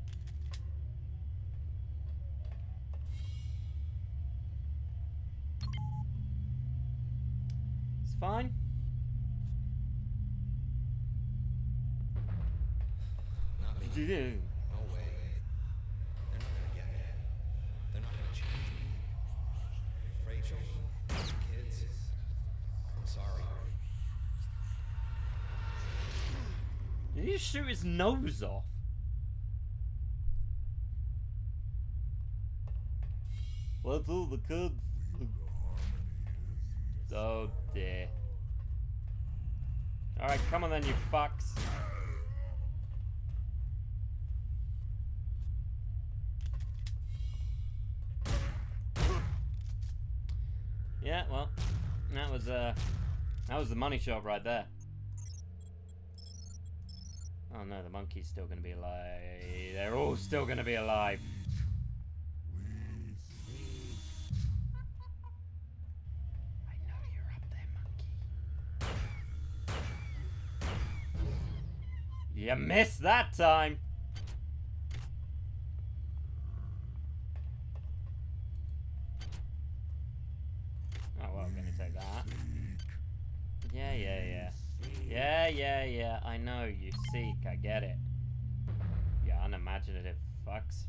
It's fine. Not me. No way. They're not gonna get me. They're not gonna change me. Rachel, kids, I'm sorry. Did he shoot his nose off? What's all the kids? Oh dear. Alright, come on then, you fucks. Yeah, well, that was uh, that was the money shot right there. Oh no, the monkey's still gonna be alive. They're all still gonna be alive. I know you're up there, monkey. You missed that time. Yeah, yeah, yeah. Yeah, yeah, yeah. I know, you seek. I get it. You unimaginative fucks.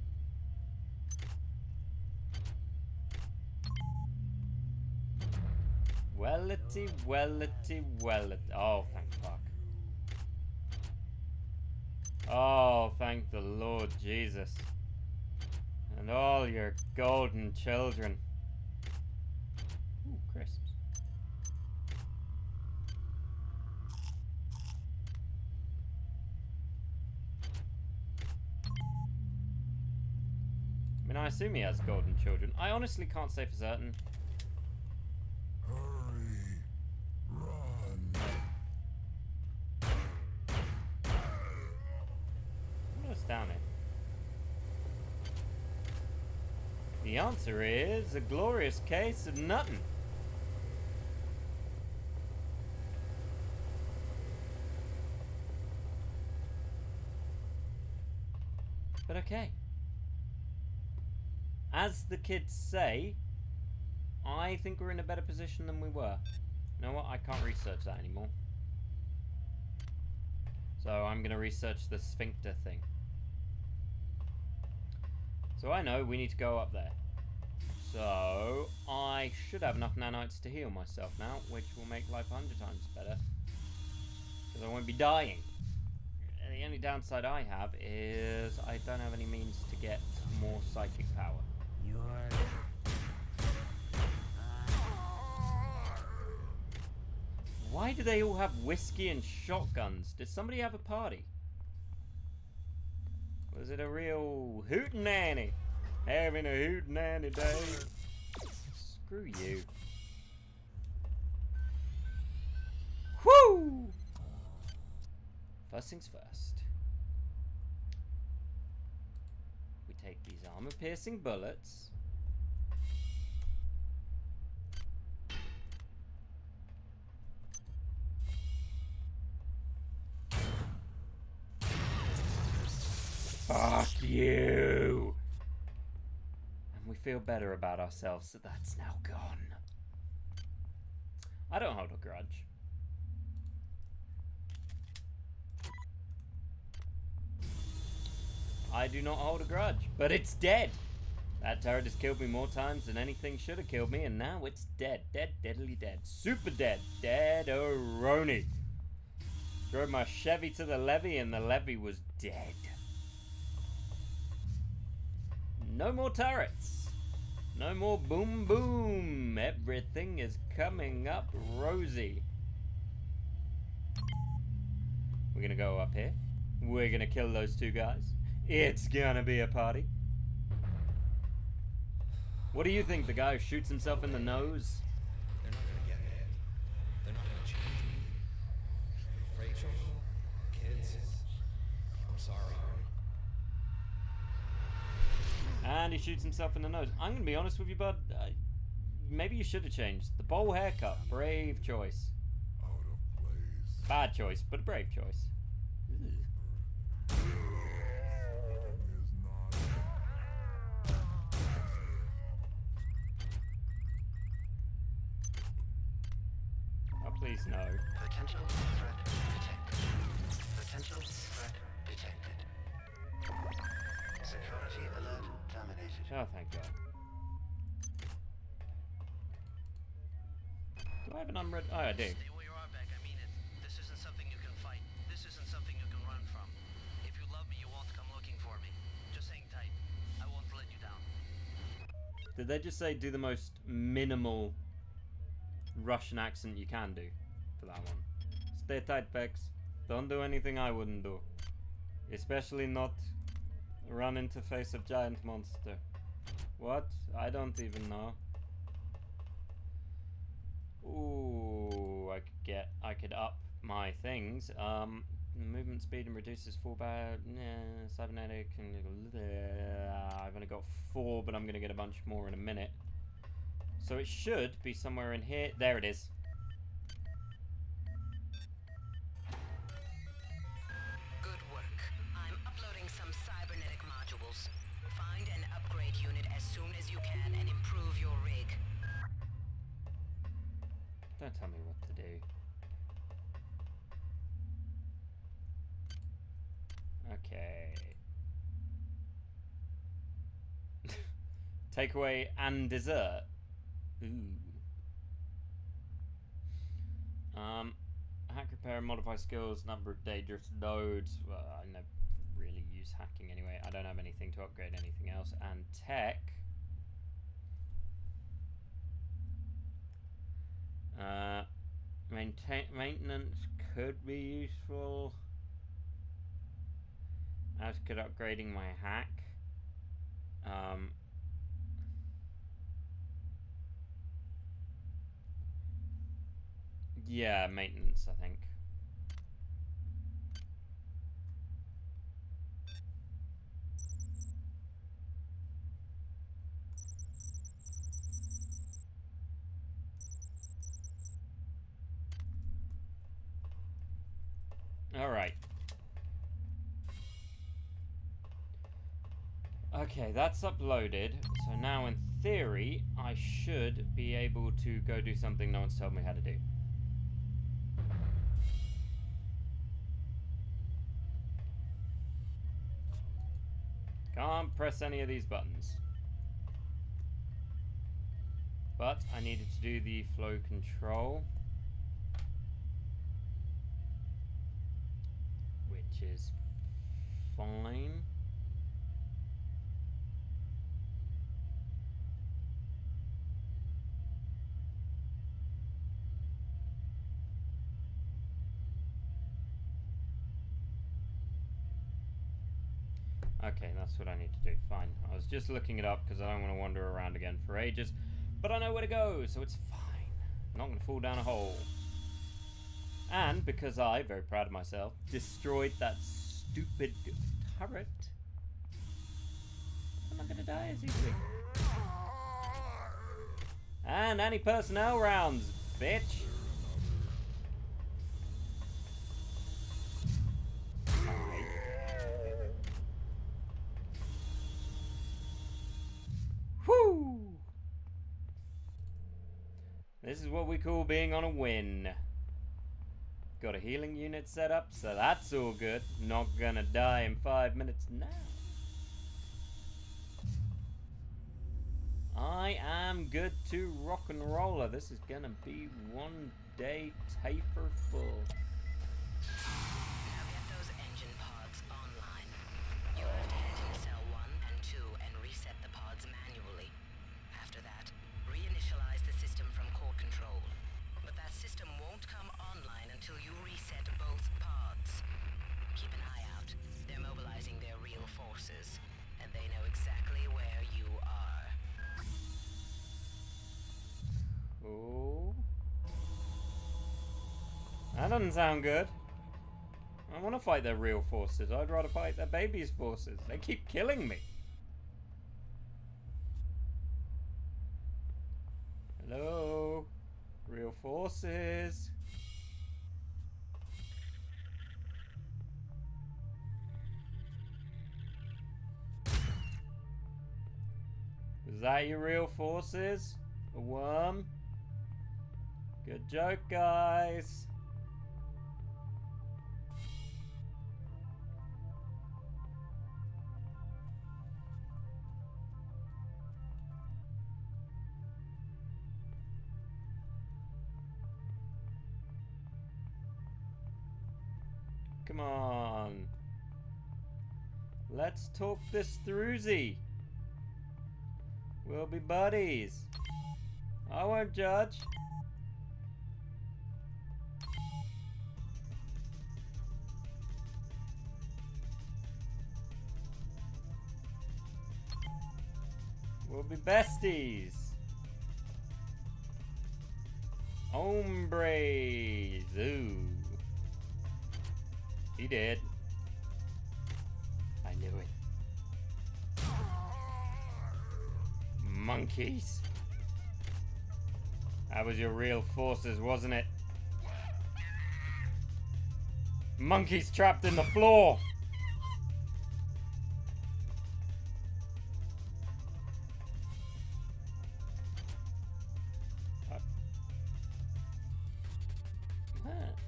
Wellity, wellity, wellity. Oh, thank fuck. Oh, thank the Lord Jesus. And all your golden children. Ooh, crisps. I mean, I assume he has golden children. I honestly can't say for certain. Hurry. Run. What's down here? The answer is a glorious case of nothing. But okay. As the kids say, I think we're in a better position than we were. You know what? I can't research that anymore. So I'm going to research the sphincter thing. So I know we need to go up there. So I should have enough nanites to heal myself now, which will make life a hundred times better. Because I won't be dying. The only downside I have is I don't have any means to get more psychic power. Why do they all have whiskey and shotguns? Did somebody have a party? Was it a real hootenanny? Having a hootenanny day? Screw you. Whoo! First things first. We take these armor-piercing bullets. Fuck you! And we feel better about ourselves that that's now gone. I don't hold a grudge. I do not hold a grudge, but it's dead. That turret has killed me more times than anything should have killed me, and now it's dead. Dead, deadly dead. Super dead. Dead-o-roni. Drove my Chevy to the levee, and the levee was dead. No more turrets. No more boom boom. Everything is coming up rosy. We're gonna go up here. We're gonna kill those two guys. It's gonna be a party. What do you think? The guy who shoots himself in the nose? They're not gonna get me. They're not gonna change me. Rachel, kids, I'm sorry. And he shoots himself in the nose. I'm gonna be honest with you, bud. Uh, maybe you should have changed. The bowl haircut. Brave choice. Out of place. Bad choice, but a brave choice. Ugh. Is not. Oh, please no. Potential threat detected. Potential threat detected. Security alert terminated. Oh, thank God. Do I have an unread? Oh, I do. Stay where you are, Beck. I mean it. This isn't something you can fight. This isn't something you can run from. If you love me, you won't come looking for me. Just hang tight. I won't let you down. Did they just say do the most minimal Russian accent you can do for that one? Stay tight, Bex. Don't do anything I wouldn't do. Especially not run into face of giant monster. What? I don't even know. Ooh, I could get, I could up my things. Um, movement speed and reduces fallback. Nah, cybernetic. And uh, I've only got four, but I'm gonna get a bunch more in a minute. So it should be somewhere in here. There it is. Good work. I'm uploading some cybernetic modules. Find an upgrade unit as soon as you can and improve your rig. Don't tell me what to do. Okay. Takeaway and dessert. Ooh. Um, hack, repair, and modify skills, number of dangerous nodes. Well, I know use hacking anyway. I don't have anything to upgrade anything else. And tech. Uh, maintain maintenance could be useful. As could upgrading my hack. Um, yeah, maintenance, I think. All right. Okay, that's uploaded. So now in theory, I should be able to go do something no one's told me how to do. Can't press any of these buttons. But I needed to do the flow control. Which is fine. Okay, that's what I need to do. Fine. I was just looking it up because I don't want to wander around again for ages. But I know where to go, so it's fine. I'm not going to fall down a hole. And because I, very proud of myself, destroyed that stupid turret, I'm not going to die as easily. And anti-personnel rounds, bitch. Whoo! This is what we call being on a win. Got a healing unit set up, so that's all good. Not gonna die in five minutes now. I am good to rock and roller. This is gonna be one day taper full. Now get those engine pods online. You have to head into cell one and two and reset the pods manually. After that, reinitialize the system from core control. But that system won't come online until you reset both pods. Keep an eye out. They're mobilizing their real forces, and they know exactly where you are. Oh. That doesn't sound good. I want to fight their real forces. I'd rather fight their baby's forces. They keep killing me. Hello? Real forces. Is that your real forces? A worm? Good joke, guys. Come on. Let's talk this throughsy. We'll be buddies. I won't judge. We'll be besties. Hombres. Ooh. He did. I knew it. Monkeys. That was your real forces, wasn't it? Monkeys trapped in the floor. Uh. Huh.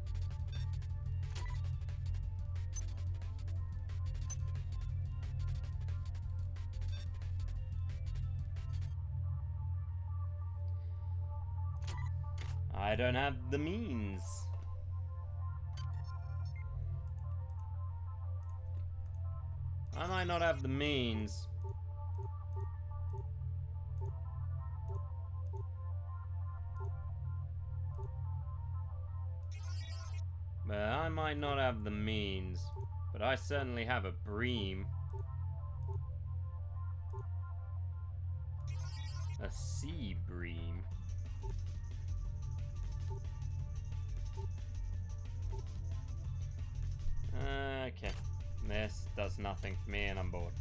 I don't have the means. might not have the means. But I might not have the means. But I certainly have a bream. A sea bream. Okay. This does nothing for me and I'm bored.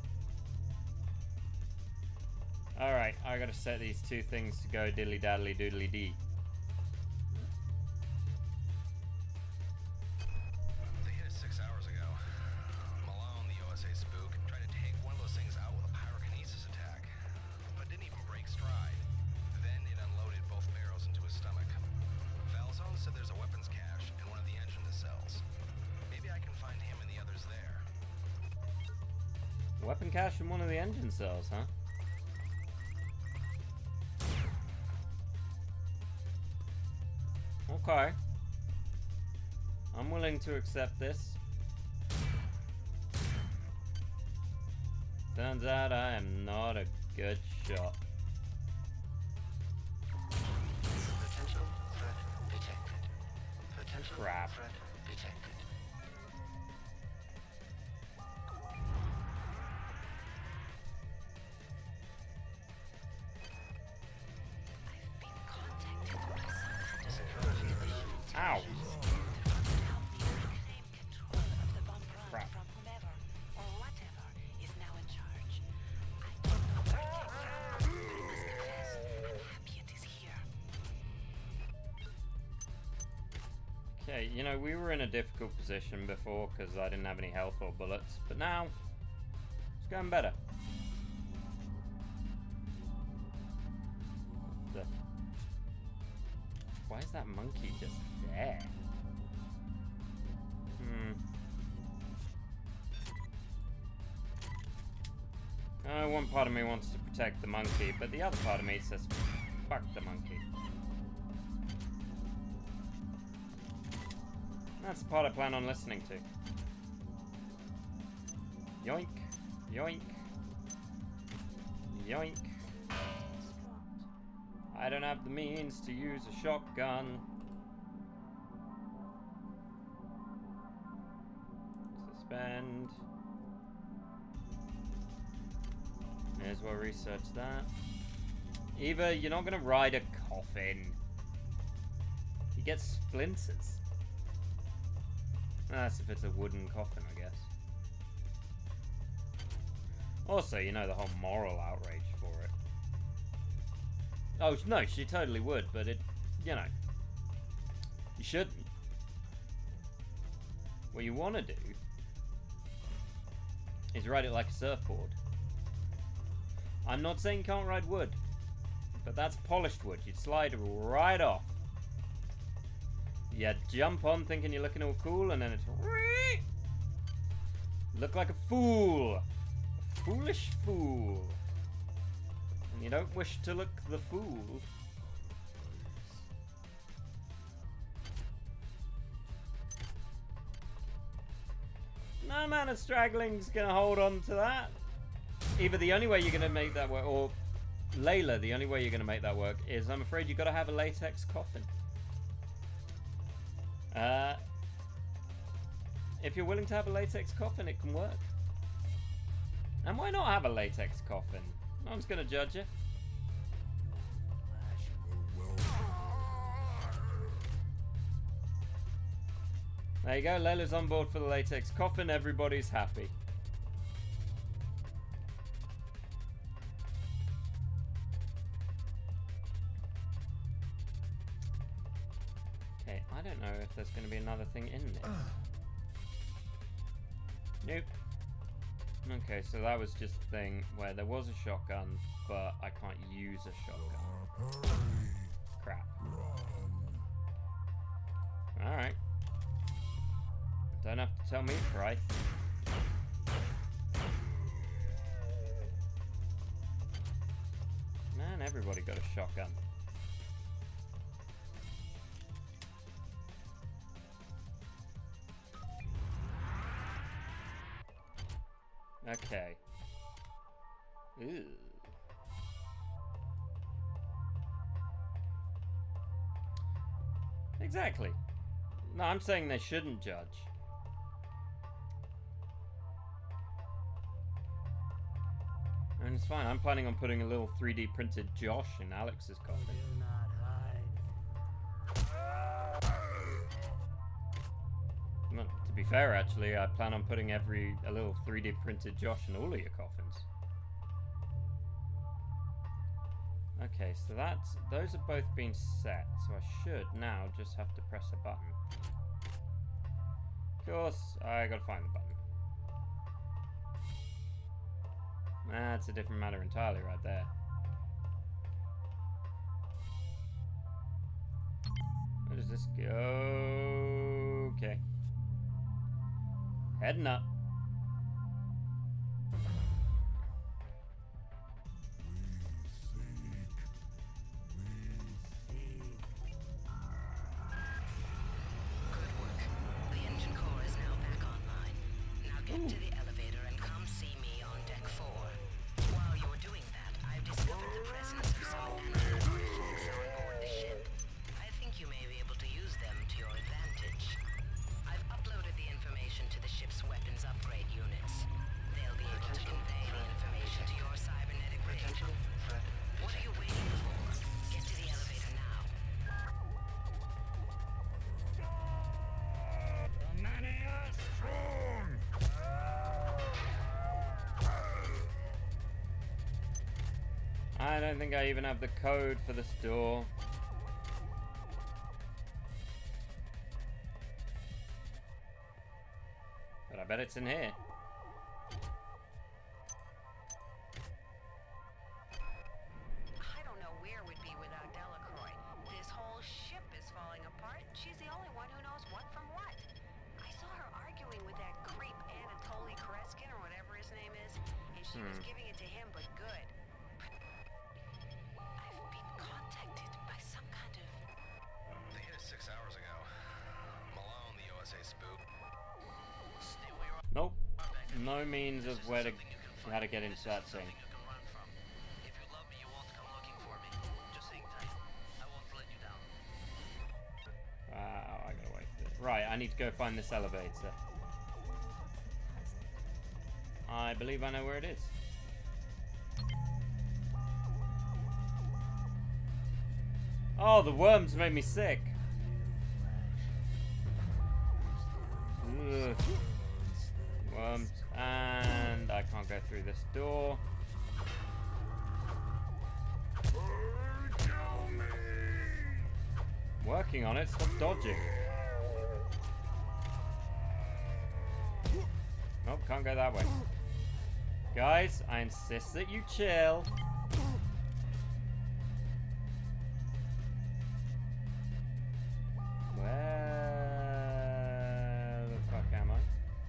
Alright, I gotta set these two things to go diddly daddly doodly dee. They hit us six hours ago. Malone, the O S A spook, tried to take one of those things out with a pyrokinesis attack, but didn't even break stride. Then it unloaded both barrels into his stomach. Valzone said there's a weapons cache in one of the engine nacelles. Maybe I can find him and the others there. Weapon cache in one of the engine cells, huh? Okay. I'm willing to accept this. Turns out I am not a good shot. Potential threat detected. Potential Crap. threat detected. I've been contacted by some security initiative. Ow. To help me reclaim control of the bomb run Crap. from whomever or whatever is now in charge. I don't know where it came from. I must confess, I'm happy it is here. Okay, you know, we were in a difficult position before because I didn't have any health or bullets, but now it's going better. The... Why is that monkey just there? Hmm. Uh, one part of me wants to protect the monkey, but the other part of me says, fuck the monkey. That's the part I plan on listening to. Yoink, yoink, yoink. I don't have the means to use a shotgun. Suspend. May as well research that. Eva, you're not gonna ride a coffin. You get splinters. That's if it's a wooden coffin, I guess. Also, you know, the whole moral outrage for it. Oh, no, she totally would, but it, you know, you shouldn't. What you want to do is ride it like a surfboard. I'm not saying you can't ride wood, but that's polished wood. You'd slide right off. You jump on thinking you're looking all cool, and then it's look like a fool, a foolish fool, and you don't wish to look the fool. No amount of straggling's gonna hold on to that. Either the only way you're gonna make that work, or Layla, the only way you're gonna make that work is, I'm afraid, you gotta have a latex coffin. Uh, if you're willing to have a latex coffin, it can work. And why not have a latex coffin? No one's gonna judge you. There you go, Layla's on board for the latex coffin, everybody's happy. Okay, I don't know if there's going to be another thing in this. Nope. Okay, so that was just a thing where there was a shotgun, but I can't use a shotgun. Crap. Alright. Don't have to tell me thrice. Man, everybody got a shotgun. Okay. Ew. Exactly. No, I'm saying they shouldn't judge. And it's fine. I'm planning on putting a little three D printed Josh in Alex's coffin. Do not hide. No, to be fair, actually, I plan on putting every a little three D printed Josh in all of your coffins. Okay, so that's those have both been set, so I should now just have to press a button. Of course, I gotta find the button. That's a different matter entirely right there. Where does this go? Okay. Heading up. Good work. The engine core is now back online. Now get to the elevator and come see me on deck four. While you're doing that, I've discovered the presence of some anti-artifacts on board the ship. I think you may be able to use them to your advantage. I've uploaded the information to the ship's weapons upgrade units. They'll be able to convey the information to your cybernetic rig. What are you waiting for? Get to the elevator now. The many are strong. I don't think I even have the code for this door. But I bet it's in here. I don't know where we'd be without Delacroix. This whole ship is falling apart. She's the only one who knows what from what. I saw her arguing with that creep Anatoly Koreskin or whatever his name is, and she was Hmm. giving it to him, but good. I've been contacted by some kind of... They hit us six hours ago. Malone, the U S A spook. Stay where you are. Nope. Back. No means of This is where to something you can how to fight. get This into that isn't thing. something you can run from. If you love me, you won't come looking for me. Just hang tight. I won't let you down. Wow, I gotta wait for this. Right, I need to go find this elevator. I believe I know where it is. Oh, the worms made me sick. Ugh. Worms. And I can't go through this door. Working on it, stop dodging. Nope, can't go that way. Guys, I insist that you chill. Where the fuck am I?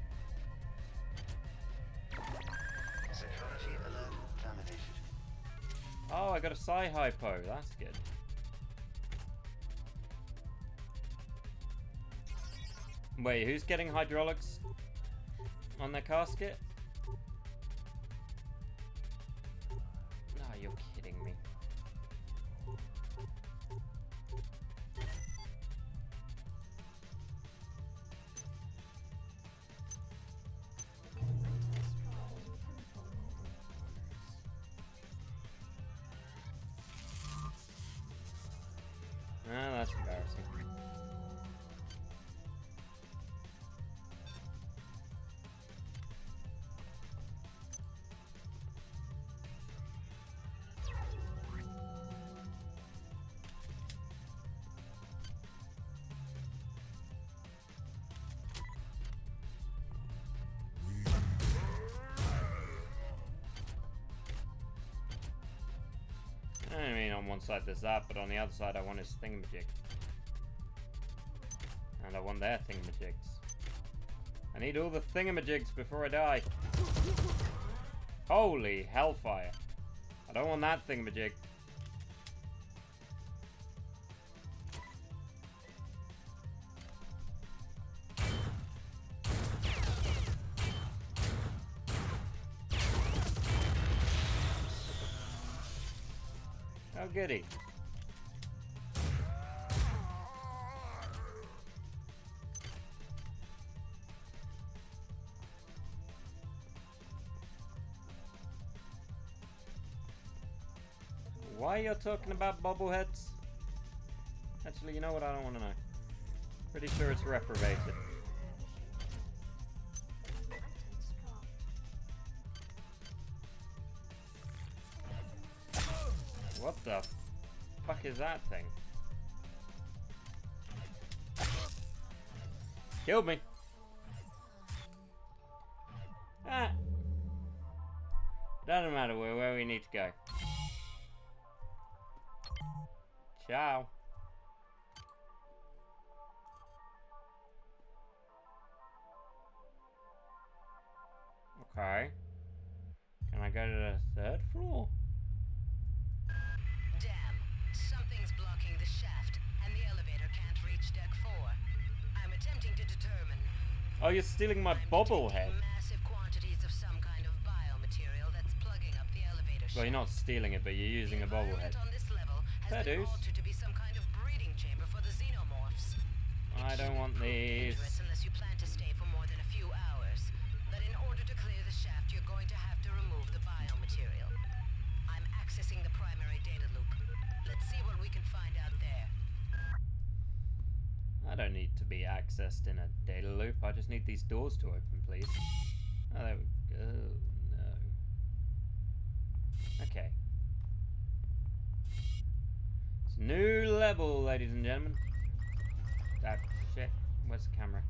Security alert terminated. Oh, I got a Psi-Hypo. That's good. Wait, who's getting hydraulics on their casket? No, you're kidding me. Ah, that's embarrassing. I mean, on one side there's that, but on the other side I want his thingamajig. And I want their thingamajigs. I need all the thingamajigs before I die. Holy hellfire. I don't want that thingamajig. goody. Why you're talking about bobbleheads? Actually, you know what? I don't want to know. Pretty sure it's reprobated. What the fuck is that thing? Killed me. Ah. Doesn't matter, we're where we need to go. Ciao. Okay. Can I go to the third floor? Damn. Something's blocking the shaft, and the elevator can't reach deck four. I'm attempting to determine. Oh, you're stealing my I'm bobblehead. detecting massive quantities of some kind of biomaterial that's plugging up the elevator shaft. Well, you're not stealing it, but you're using a bobblehead. On this level has Fair been dues. altered to be some kind of breeding chamber for the xenomorphs. I don't want these. Dangerous unless you plan to stay for more than a few hours. But in order to clear the shaft, you're going to have to remove the biomaterial. I'm accessing the primary data loop. Let's see what we can find out there. I don't need to be accessed in a data loop. I just need these doors to open, please. Oh, there we go. No. Okay. It's a new level, ladies and gentlemen. That shit. Where's the camera?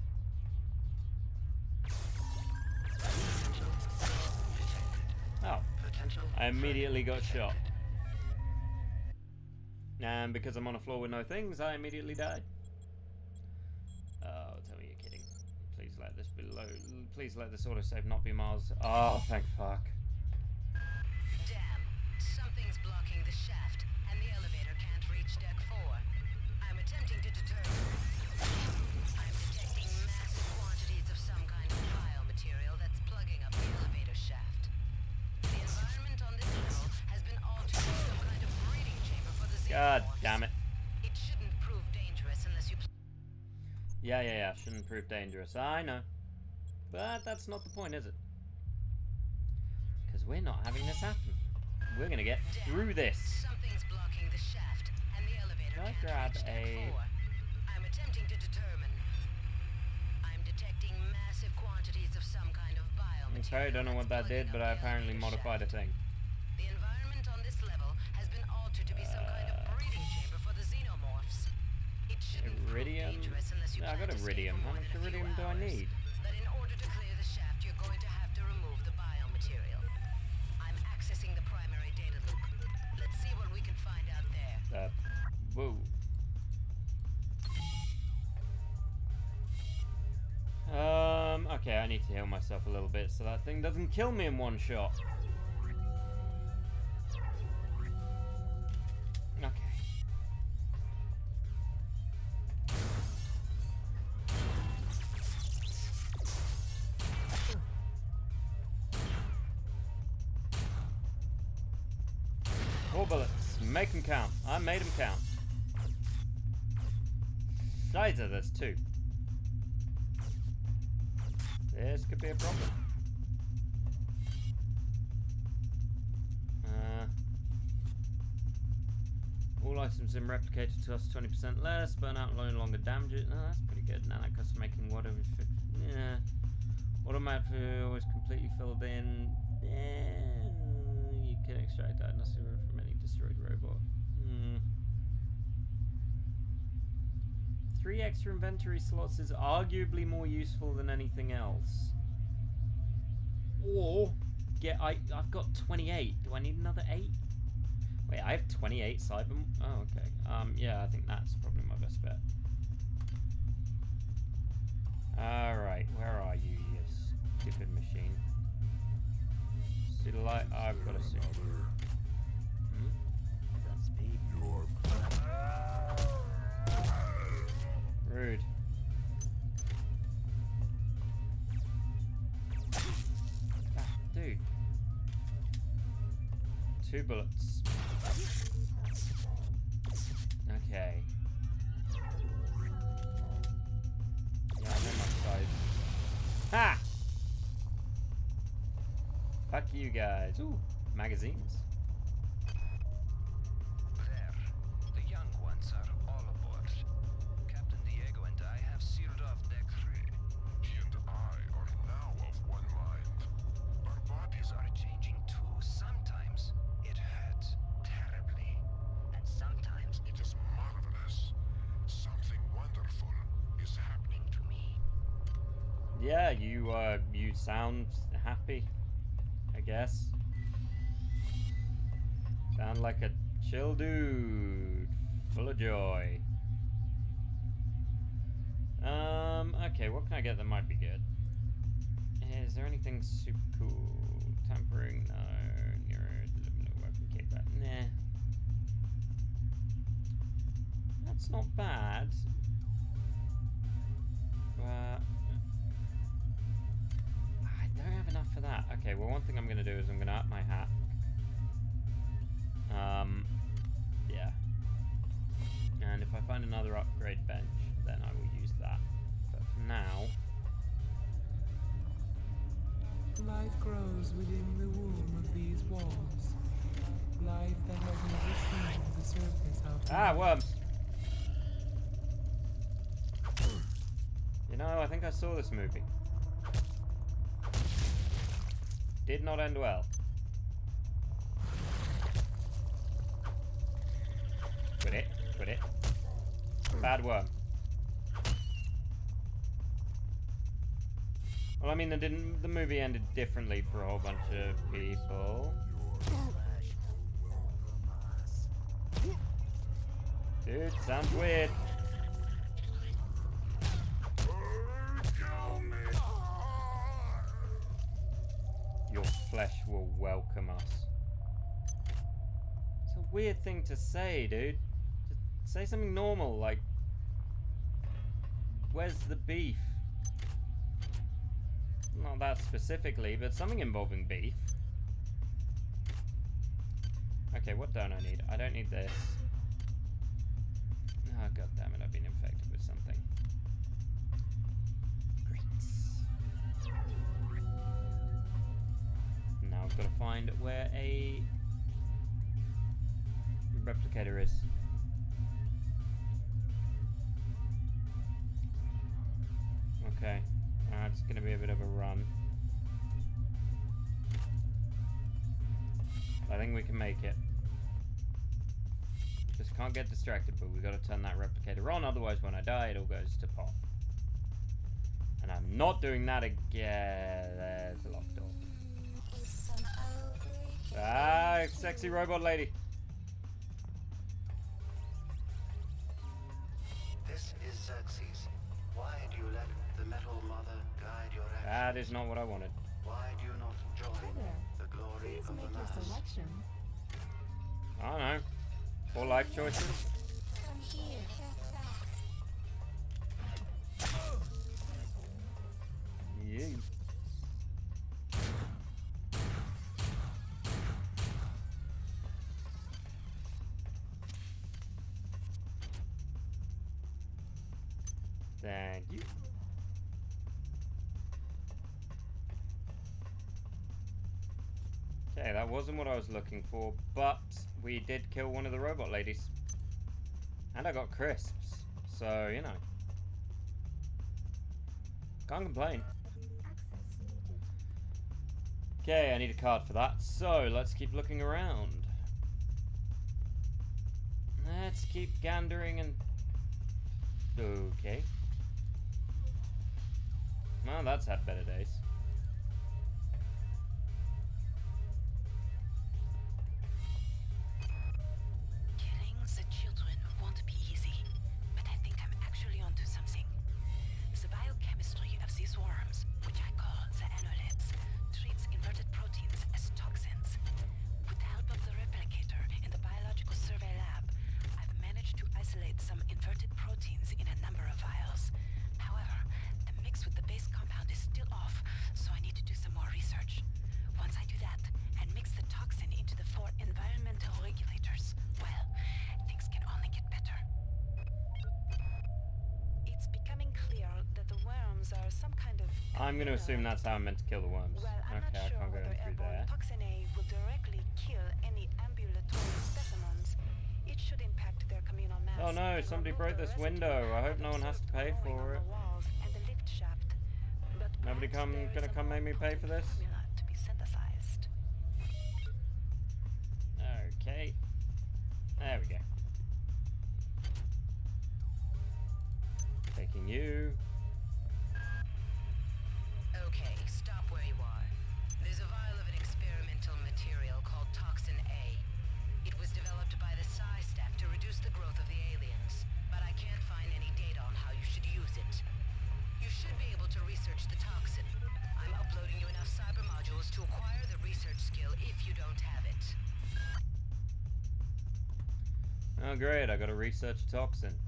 Oh. I immediately got shot. And because I'm on a floor with no things, I immediately died. Oh, tell me you're kidding. Please let this be low. Please let this autosave not be miles. Oh, thank fuck. Damn. Something's blocking the shaft, and the elevator can't reach deck four. I'm attempting to determine. I'm detecting massive quantities of some kind of biomaterial that's plugging up the elevator shaft. The environment on this level has been altered to some kind of breeding chamber for the God xenomorphs. damn it. It shouldn't prove dangerous unless you. Yeah, yeah, yeah. Shouldn't prove dangerous. I know. But that's not the point, is it? Because we're not having this happen. We're going to get through this. Something's blocking the shaft, and the elevator Can I can't grab reach deck a- four. I'm attempting to determine. I'm detecting massive quantities of some kind of biomaterial. Okay, don't know what that that's did, plugging but up I the apparently elevator modified a shaft. thing. The environment on this level has been altered to be some kind of Uh, breeding chamber for the xenomorphs. It shouldn't prove Iridium? dangerous unless you Yeah, I plan got to stay iridium. for How more much than a few iridium do I hours. need? But in order to clear the shaft, you're going to have to remove the biomaterial. I'm accessing the primary data loop. Let's see what we can find out there. Uh, whoa. Um, okay, I need to heal myself a little bit so that thing doesn't kill me in one shot. Okay. Four bullets. Make them count. I made them count. Shiza, there's two. This could be a problem. Uh, all items in replicated to us twenty percent less. Burnout no longer damages. Oh, that's pretty good. Nano custom making whatever. Yeah. Automatic always completely filled in. Yeah. You can extract diagnostic from any destroyed robot. Hmm. Three extra inventory slots is arguably more useful than anything else. Or get I I've got twenty-eight. Do I need another eight? Wait, I have twenty-eight cyber. Oh, okay. Um, yeah, I think that's probably my best bet. All right, where are you, you stupid machine? See the light? Oh, I've got a see. Hmm? Rude. Ah, dude. Two bullets. Okay. Yeah, I'm on my side. Ha! Fuck you guys. Ooh, magazines. There. The young ones are all aboard. Captain Diego and I have sealed off deck three. He and I are now of one mind. Our bodies are changing too. Sometimes it hurts terribly. And sometimes It is marvelous. Something wonderful is happening to me. Yeah, you uh, you sound happy, I guess. Sound like a chill dude, full of joy. Um, okay, what can I get that might be good? Is there anything super cool? Tampering, no. Neuro, no weapon kickback, nah. That's not bad. Uh, I don't have enough for that. Okay, well, one thing I'm going to do is I'm going to up my hat. Um, yeah. And if I find another upgrade bench, then I will use that. But for now... Life grows within the womb of these walls. Life that has never seen the surface of... Ah, worms! You know, I think I saw this movie. Did not end well. Quit it, quit it. Bad worm. Well, I mean, the, didn't, the movie ended differently for a whole bunch of people. Dude, sounds weird. Your flesh will welcome us. It's a weird thing to say, dude. Just say something normal, like... Where's the beef? Not that specifically, but something involving beef. Okay, what don't I need? I don't need this. Oh, god damn it, I've been infected with something. Great. Now I've got to find where a replicator is. Okay, uh, it's going to be a bit of a run. I think we can make it. Just can't get distracted, but we've got to turn that replicator on, otherwise when I die it all goes to pot. And I'm not doing that again. There's a locked door. Ah, sexy robot lady. This is Xerxes. Why do you let the Metal Mother guide your actions? That is not what I wanted. Why do you not join the glory Please of make the your mass? selection. I don't know. Four life choices. Come here. Yeah. Thank you. Okay, that wasn't what I was looking for, but we did kill one of the robot ladies. And I got crisps, so, you know. Can't complain. Access needed. Okay, I need a card for that, so let's keep looking around. Let's keep gandering and... Okay. Well, that's had better days. Killing the children won't be easy, but I think I'm actually onto something. The biochemistry of these worms, which I call the annulates, treats inverted proteins as toxins. With the help of the replicator in the biological survey lab, I've managed to isolate some inverted proteins in a number of vials. However, the mix with the base compound is still off, I'm going to assume that's how I'm meant to kill the worms. Well, I'm Okay, not I sure can't go whether in through airborne there. toxin A will directly kill any ambulatory specimens. It should impact their communal mass. Oh no, and somebody remove broke the this residue window. I hope no one has to pay observed for growing it. on the walls and the lift shaft. But Nobody perhaps come there is gonna a come more make me pay for potent this? formula to be synthesized. Okay. There we go. Taking you. Okay, stop where you are. There's a vial of an experimental material called Toxin A. It was developed by the Psi Stack to reduce the growth of the aliens, but I can't find any data on how you should use it. You should be able to research the toxin. I'm uploading you enough cyber modules to acquire the research skill if you don't have it. Oh great, I gotta research toxin.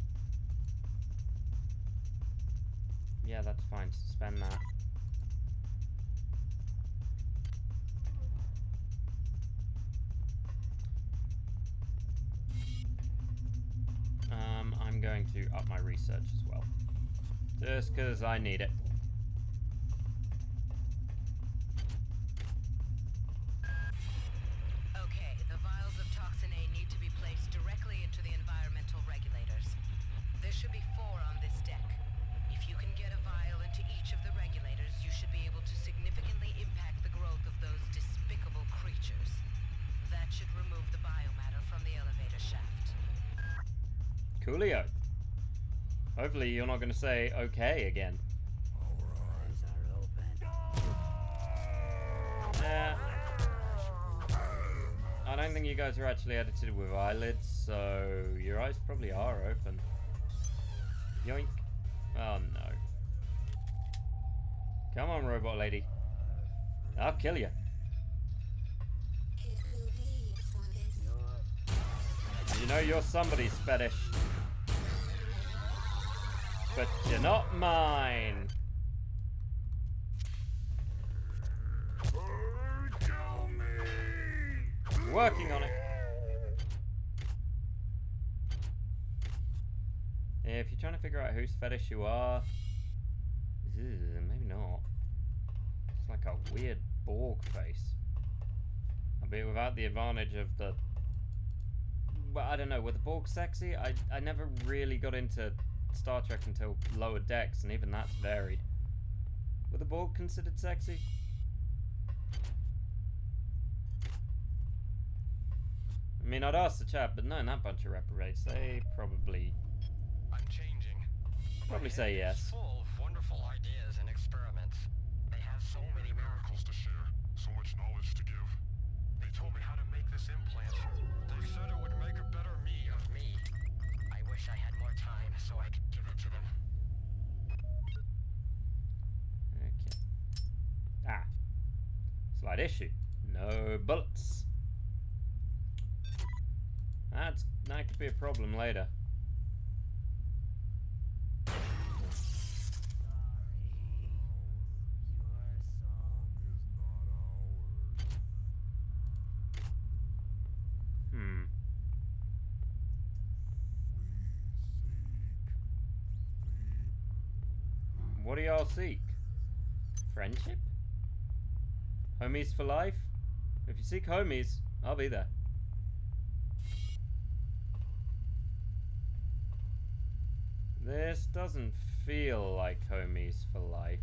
Yeah, that's fine. Spend that. Um, I'm going to up my research as well. Just because I need it. Okay, the vials of Toxin A need to be placed directly into the environmental regulators. There should be four on this deck. If you can get a vial into each of the regulators, you should be able to significantly impact the growth of those despicable creatures. That should remove the biomatter from the elevator shaft. Coolio. Hopefully you're not going to say okay again. Eyes are open. Nah. I don't think you guys are actually edited with eyelids, so your eyes probably are open. Yoink. Oh no. Come on, robot lady. I'll kill you. You know you're somebody's fetish. But you're not mine. Kill me! Working on it. If you're trying to figure out whose fetish you are, ugh, maybe not. It's like a weird Borg face. Albeit without the advantage of the... Well, I don't know, were the Borg sexy? I, I never really got into Star Trek until Lower Decks, and even that's varied. Were the Borg considered sexy? I mean, I'd ask the chat, but knowing that bunch of reprobates, they probably... I'm changing. Probably My say head is yes. full of wonderful ideas and experiments. They have so many miracles to share, so much knowledge to give. They told me how to make this implant. They said it would make a better me of me. I wish I had more time so I could give it to them. Okay. Ah. Slight issue. No bullets. That's, that could be a problem later. Hmm. What do y'all seek? Friendship? Homies for life? If you seek homies, I'll be there. This doesn't feel like homies for life.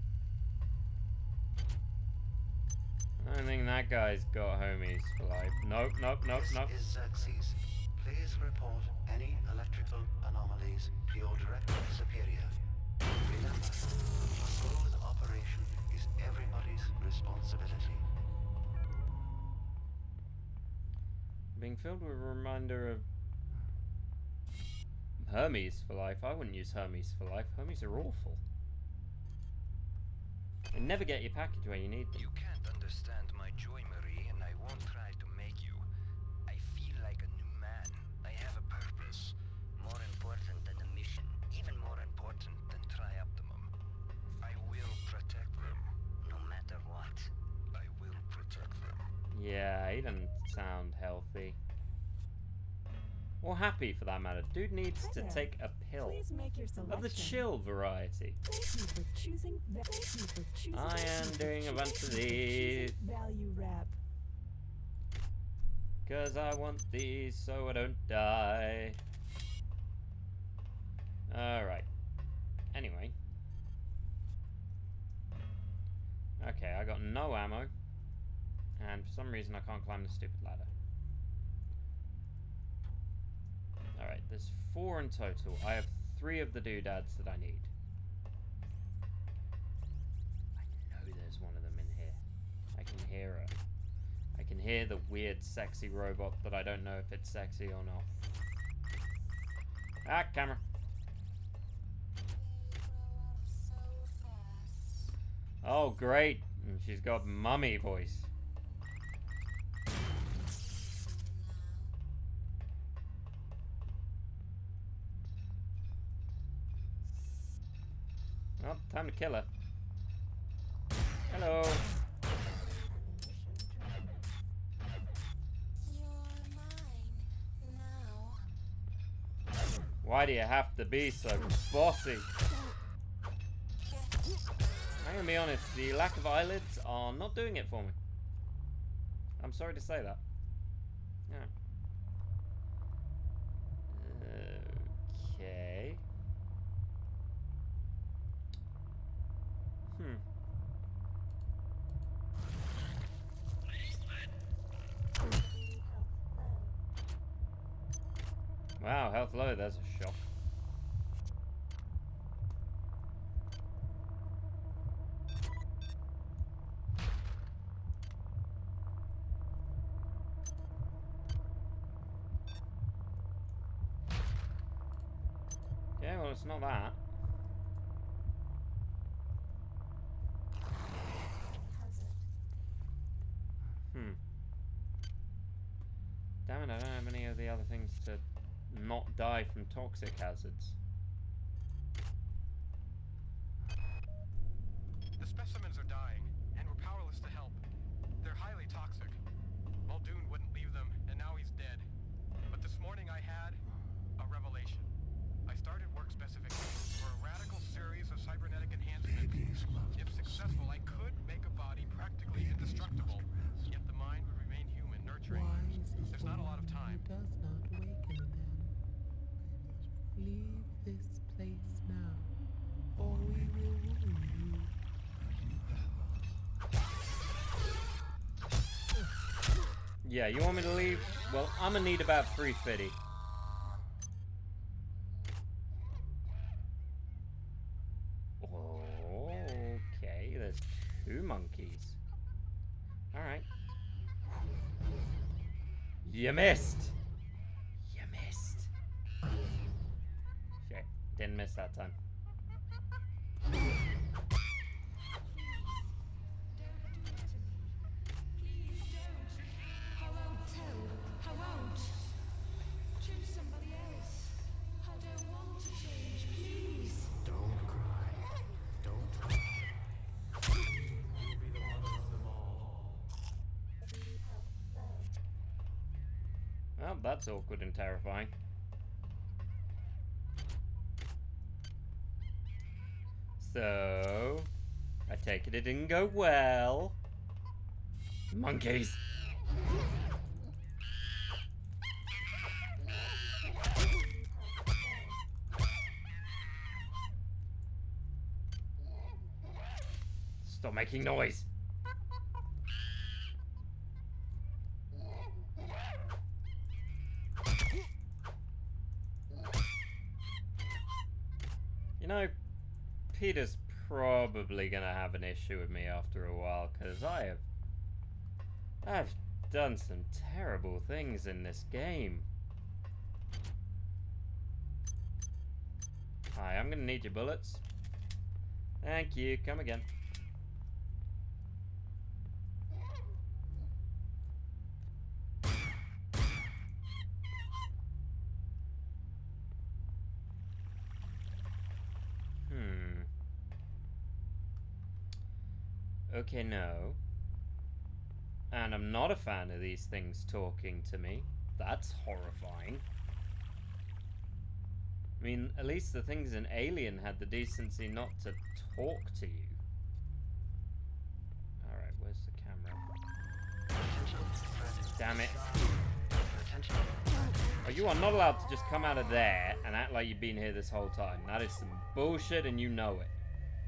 I don't think that guy's got homies for life. Nope, nope, nope, nope. This is Xerxes. Please report any electrical anomalies to your direct superior. Remember, a smooth operation is everybody's responsibility. Being filled with a reminder of Hermes for life. I wouldn't use Hermes for life. Hermes are awful. They never get your package when you need them. You can't understand my joy, Marie, and I won't try to make you. I feel like a new man. I have a purpose. More important than a mission. Even more important than Trioptimum. I will protect them. No matter what. I will protect them. Yeah, he doesn't sound healthy. Or happy, for that matter. Dude needs Hi to there. take a pill. Please make your selection. Of the chill variety. Thank you for choosing. Va- Thank you for choosing. I am thank you for doing a bunch of choosing- these. choosing Value wrap. Cause I want these so I don't die. Alright. Anyway. Okay, I got no ammo. And for some reason I can't climb the stupid ladder. Alright, there's four in total. I have three of the doodads that I need. I know there's one of them in here. I can hear her. I can hear the weird sexy robot that I don't know if it's sexy or not. Ah, camera. Oh, great. And she's got mummy voice. Well, time to kill her. Hello. Why do you have to be so bossy? I'm gonna be honest, the lack of eyelids are not doing it for me. I'm sorry to say that. Yeah. Okay. Hmm. Wow, health low, that's a shock. Yeah, well, it's not that. Hmm. Damn it, I don't have any of the other things to not die from toxic hazards. The specimens are dying, and we're powerless to help. They're highly toxic. Muldoon wouldn't leave them, and now he's dead. But this morning I had a revelation. I started work specifications for a radical series of cybernetic enhancements. If successful, I could make a body practically indestructible, yet the mind would remain human, nurturing. There's not a lot of time. Does not waken them. Leave this place now, or we will ruin you. Yeah, you want me to leave? Well, I'm gonna need about three fifty. Okay, there's two monkeys. Alright. You missed! You missed. Okay, didn't miss that time. Well, that's awkward and terrifying. So, I take it it didn't go well. Monkeys! Stop making noise! You know, Peter's probably gonna have an issue with me after a while, because I have... I've done some terrible things in this game. Hi, I'm gonna need your bullets. Thank you, come again. Okay, no. And I'm not a fan of these things talking to me. That's horrifying. mean, at least the things in Alien had the decency not to talk to you. Alright, where's the camera? Damn it. Oh, you are not allowed to just come out of there and act like you've been here this whole time. That is some bullshit and you know it.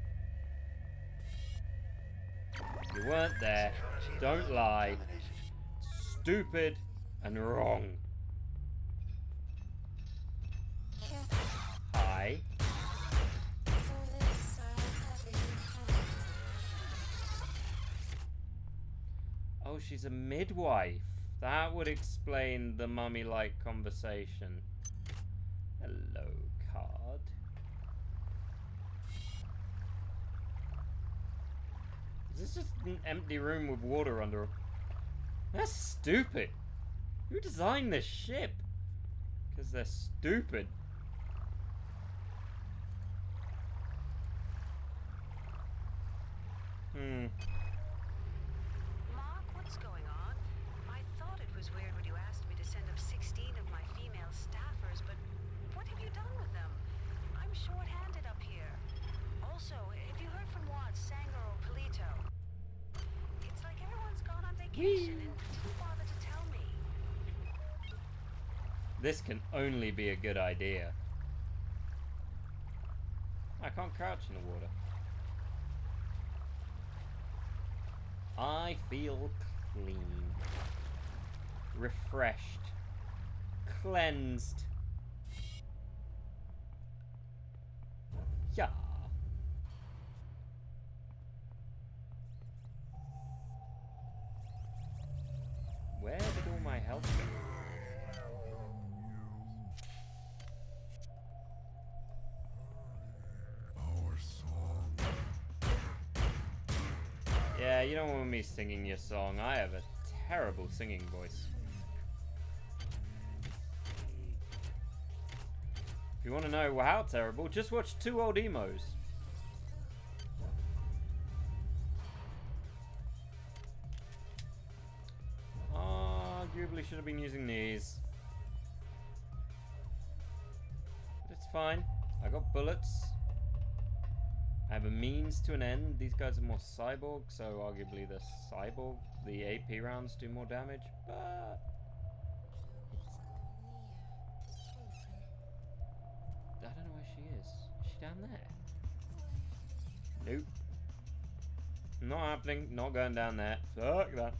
You weren't there. Don't lie. Stupid and wrong. Hi. Oh, she's a midwife. That would explain the mummy-like conversation. Hello, card. Is this just an empty room with water under it? That's stupid. Who designed this ship? Because they're stupid. Hmm. Mark, what's going on? I thought it was weird when you asked me to send up sixteen of my female staffers, but what have you done with them? I'm short-handed up here. Also, have you heard from Watts, Sanger, or Polito? It's like everyone's gone on vacation and didn't bother to tell me. This can only be a good idea. I can't crouch in the water. I feel clean, refreshed, cleansed. Yeah. Where did all my health go? Yeah, you don't want me singing your song. I have a terrible singing voice. If you want to know how terrible, just watch two old emos. Arguably should have been using these. But it's fine. I got bullets. I have a means to an end. These guys are more cyborg, so arguably the cyborg, the A P rounds do more damage, but I don't know where she is. Is she down there? Nope. Not happening. Not going down there. Fuck that.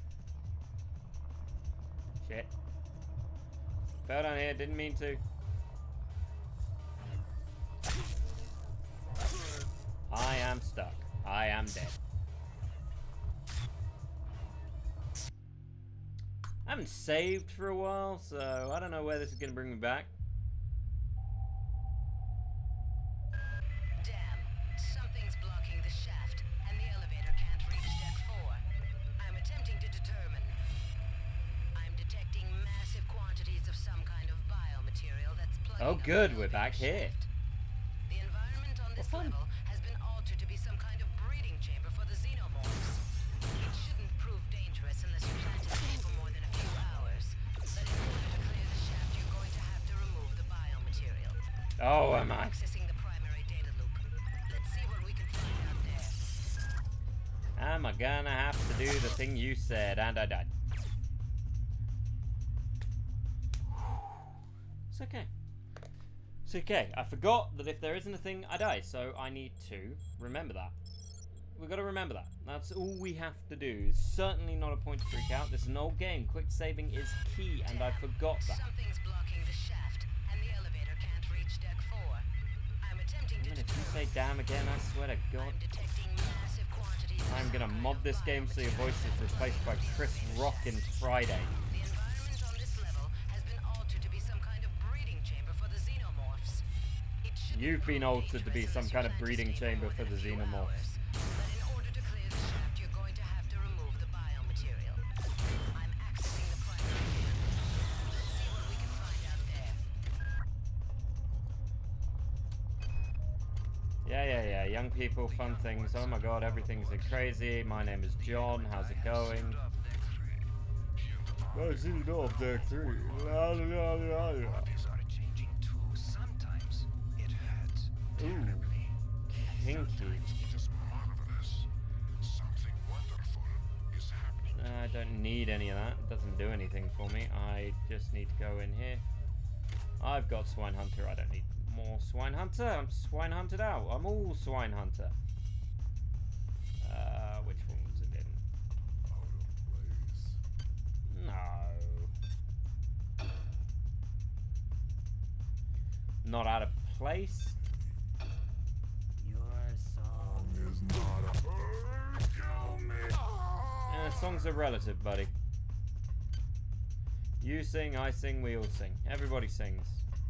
Shit. Fell down here. Didn't mean to. I am stuck. I am dead. I haven't saved for a while, so I don't know where this is going to bring me back. Damn, something's blocking the shaft, and the elevator can't reach deck four. I'm attempting to determine. I'm detecting massive quantities of some kind of biomaterial that's plugging. Oh, good, we're back here. The environment on this level has been altered to be some kind of breeding chamber for the xenomorphs. It shouldn't prove dangerous unless you plan to stay for more than a few hours. But in order to clear the shaft, you're going to have to remove the biomaterial. Oh, am I? Accessing the primary data loop. Let's see what we can find out there. Am I gonna have to do the thing you said? And I died. It's okay. It's okay. I forgot that if there isn't a thing, I die. So I need to remember that. We've got to remember that. That's all we have to do. It's certainly not a point to freak out. This is an old game. Quick saving is key, and I forgot that. Something's blocking the shaft, and the elevator can't reach deck four. I'm attempting to. If you say damn again, I swear to God. I'm detecting massive quantities. I'm gonna mod this game so your voice is replaced by Chris Rock in Friday. The environment on this level has been altered to be some kind of breeding chamber for the xenomorphs. It should You've been altered to be some kind of breeding chamber for the xenomorphs. But in order to clear the shaft, you're going to have to remove the biomaterial. I'm accessing the primary data. Let's see what we can find out there. Yeah, yeah, yeah. Young people, fun things. Oh my God, everything's crazy. My name is John. How's it going? I see it off deck three. La, la, la, la. Bodies are changing too. Sometimes terribly. And kinky. sometimes it is marvelous. Something wonderful is happening. I don't need any of that. It doesn't do anything for me. I just need to go in here. I've got Swine Hunter. I don't need more Swine Hunter. I'm Swine Hunted out. I'm all Swine Hunter. Uh, which one was it in? Out of place. No. Not out of place. Your song Is not a bird. Kill me. Uh, songs are relative, buddy. You sing, I sing, we all sing. Everybody sings.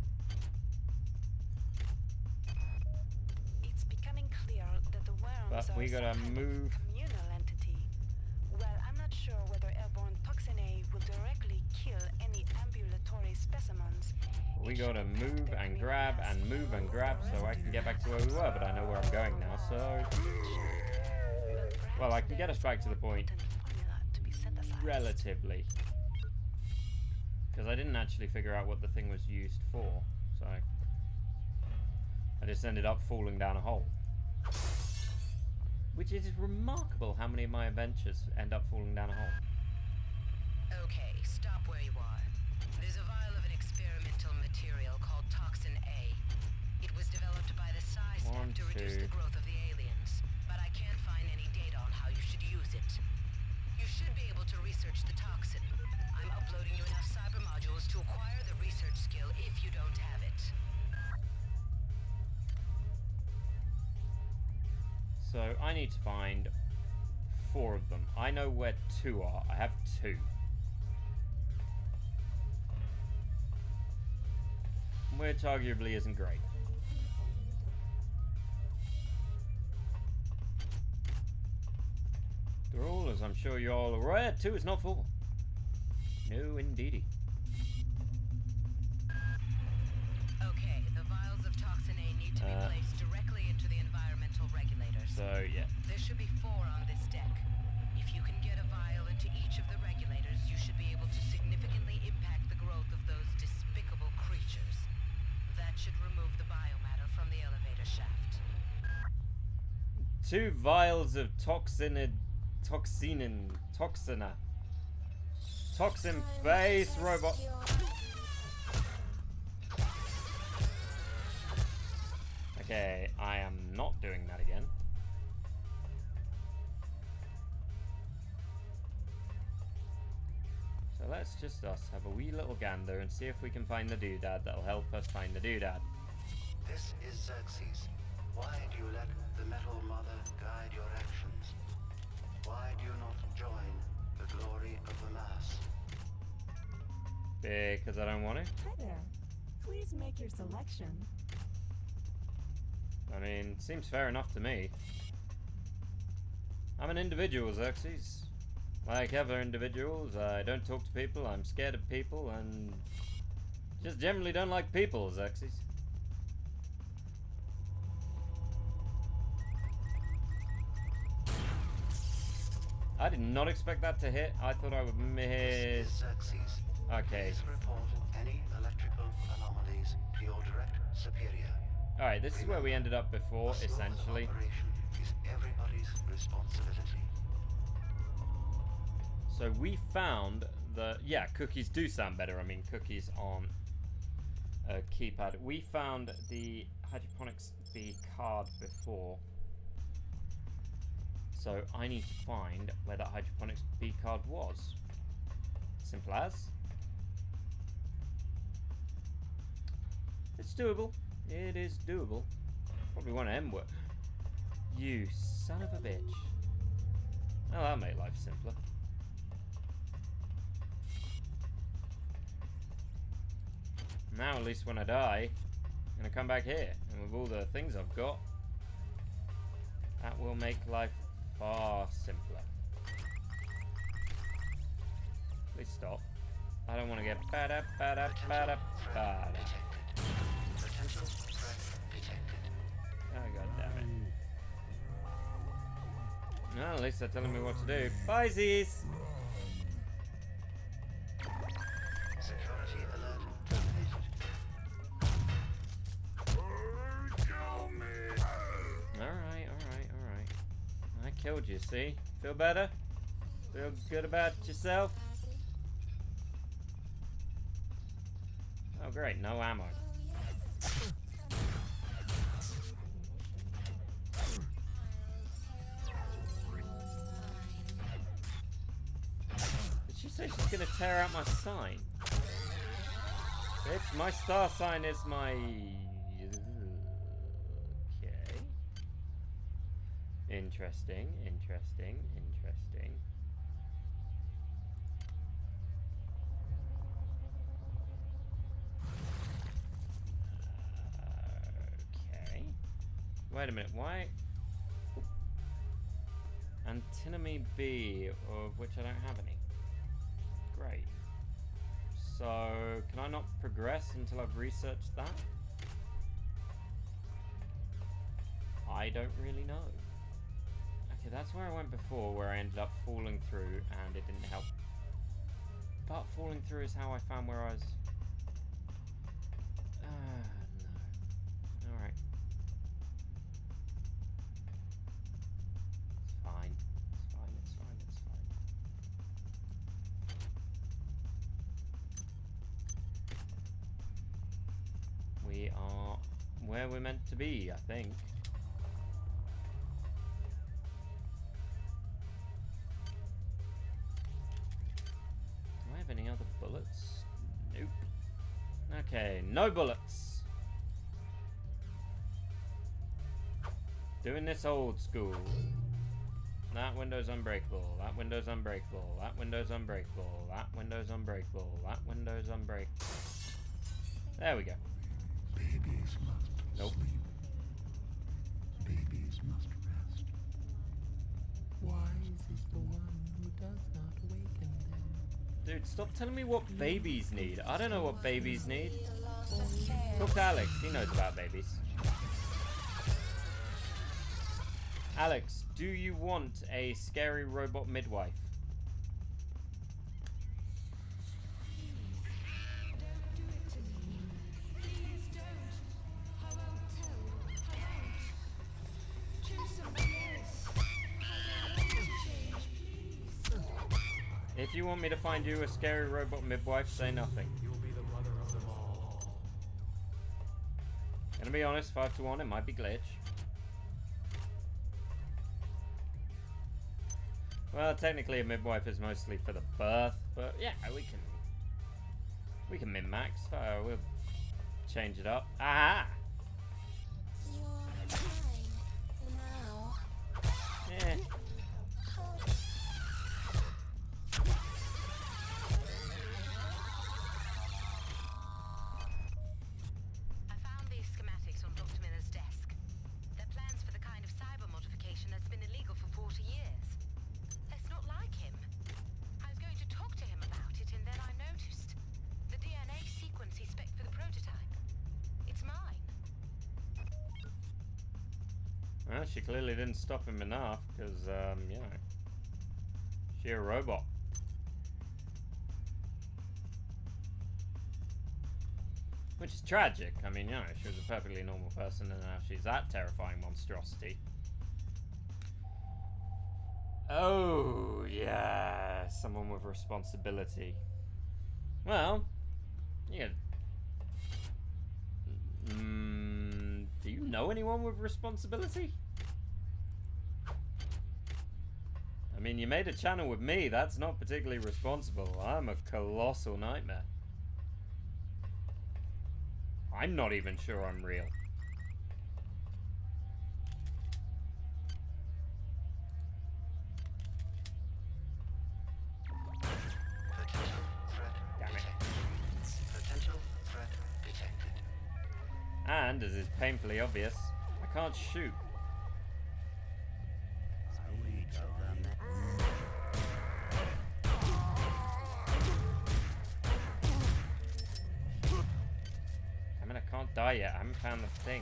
It's becoming clear that the worms But are we gotta some kind of move. communal entity. Well, I'm not sure whether airborne toxin A will directly kill any ambulatory specimens. We gotta move and grab and move and grab so I can get back to where we were, but I know where I'm going now, so... Well, I can get us back to the point relatively. Because I didn't actually figure out what the thing was used for, so... I just ended up falling down a hole. Which is remarkable how many of my adventures end up falling down a hole. Okay, stop where you are. There's a vial of an experimental material called Toxin A. It was developed by the Psi Stack One, to reduce two. the growth of the aliens, but I can't find any data on how you should use it. You should be able to research the toxin. I'm uploading you enough cyber modules to acquire the research skill if you don't have it. So I need to find four of them. I know where two are. I have two. Which arguably isn't great. They're all, as I'm sure you're all aware, two is not four. No, indeedy. Okay, the vials of Toxin A need to be Uh, placed directly into the environmental regulators. So, yeah. There should be four on this deck. If you can get a vial into each of the regulators, you should be able to significantly impact the growth of those despicable creatures. That should remove the biomatter from the elevator shaft. Two vials of toxinid, toxinin, toxina. Toxin face robot. Okay, I am not doing that again. So let's just us have a wee little gander and see if we can find the doodad that'll help us find the doodad. This is Xerxes. Why do you let the Metal Mother guide your actions? Why do you not join the glory of the Mass? Because I don't want to. Hi there. Please make your selection. I mean, seems fair enough to me. I'm an individual, Xerxes. Like other individuals, I don't talk to people, I'm scared of people, and just generally don't like people, Xerxes. I did not expect that to hit. I thought I would miss. This is Xerxes. Okay. Please report any electrical anomalies to your direct superior. Alright, this is where we ended up before, A smooth essentially. operation is everybody's responsibility. So we found the... Yeah, cookies do sound better. I mean, cookies on a keypad. We found the Hydroponics B card before. So I need to find where that Hydroponics B card was. Simple as. It's doable. It is doable. Probably want to end work. You son of a bitch. Oh, that'll make life simpler. Now, at least when I die, I'm gonna come back here, and with all the things I've got, that will make life far simpler. Please stop. I don't want to get bada bada bada bada. Potential threat detected. Oh, god damn it. No, at least they're telling me what to do. Bye, Z's! Security alert terminated. Bird, kill me. killed you, see? Feel better? Feel good about yourself? Oh great, no ammo. Did she say she's gonna tear out my sign? Bitch, my star sign is my... Okay. Interesting, interesting, interesting. Okay. Wait a minute, why? Antinomy B, of which I don't have any. Great. So, can I not progress until I've researched that? I don't really know. Okay, that's where I went before, where I ended up falling through and it didn't help. But falling through is how I found where I was... Ah, no. Alright. It's fine. It's fine, it's fine, it's fine. We are where we're meant to be, I think. Do I have any other bullets? Nope. Okay, no bullets. Doing this old school. That window's unbreakable. That window's unbreakable. That window's unbreakable. That window's unbreakable. That window's unbreakable. There we go. Babies must Nope. sleep. Babies must rest. Wise is the one who does not awaken them. Dude, stop telling me what babies need. I don't know what babies need. Talk to Alex. He knows about babies. Alex, do you want a scary robot midwife? If you want me to find you a scary robot midwife, say nothing. You'll be the mother of them all. Gonna be honest, five to one, it might be glitch. Well, technically a midwife is mostly for the birth, but yeah, we can we can min-max. Uh, we'll change it up. Aha! Yeah. I found these schematics on Doctor Miller's desk. They're plans for the kind of cyber modification that's been illegal for forty years. That's not like him. I was going to talk to him about it, and then I noticed the D N A sequence he spec'd for the prototype. It's mine. Well, she clearly didn't stop him enough, because, um, you know, she's a robot. Which is tragic. I mean, you know, she was a perfectly normal person, and now she's that terrifying monstrosity. Oh, yeah, someone with responsibility. Well, yeah. Mm, do you know anyone with responsibility? I mean, you made a channel with me. That's not particularly responsible. I'm a colossal nightmare. I'm not even sure I'm real. Potential threat Damn it. detected. Potential threat detected. And, as is painfully obvious, I can't shoot. I mean, I can't die yet. I haven't found the thing.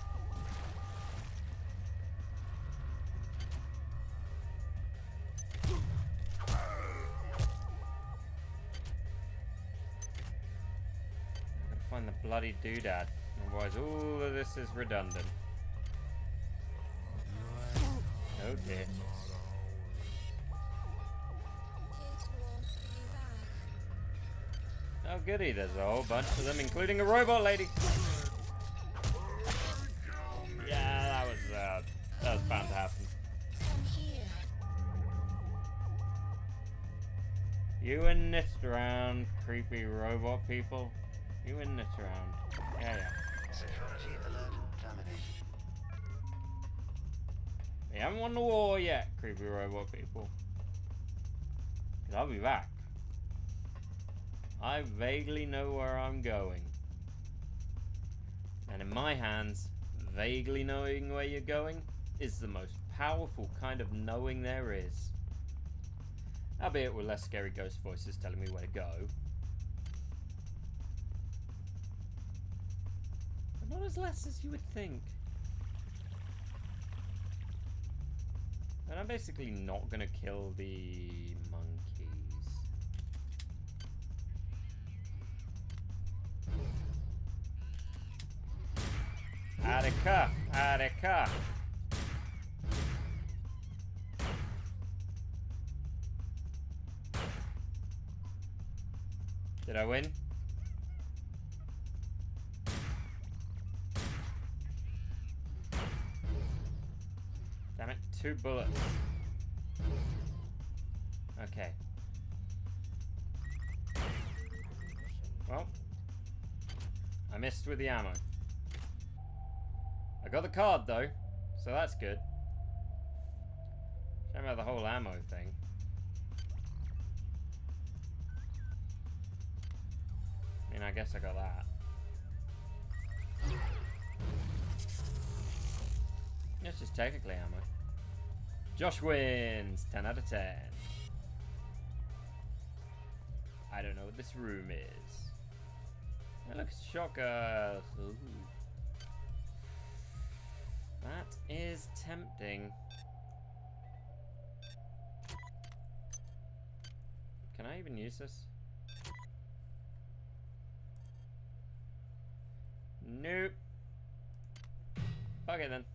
I gotta find the bloody doodad. Otherwise, all of this is redundant. Oh dear. Oh goody, there's a whole bunch of them, including a robot lady. Yeah, that was uh, that was bound to happen. You and this around, creepy robot people. You and this around. Yeah, yeah. Security alert terminated. We haven't won the war yet, creepy robot people. Cause I'll be back. I vaguely know where I'm going. And in my hands, vaguely knowing where you're going is the most powerful kind of knowing there is. Albeit with less scary ghost voices telling me where to go. But not as less as you would think. And I'm basically not gonna kill the monkeys. Attica! Attica! Did I win? Damn it, two bullets. Okay. Well, I missed with the ammo. I got the card though, so that's good. Shame about the whole ammo thing. I mean, I guess I got that. It's just technically ammo. Josh wins! ten out of ten. I don't know what this room is. Hey, look, it's a shotgun. Ooh. That is tempting. Can I even use this? Nope. Okay then.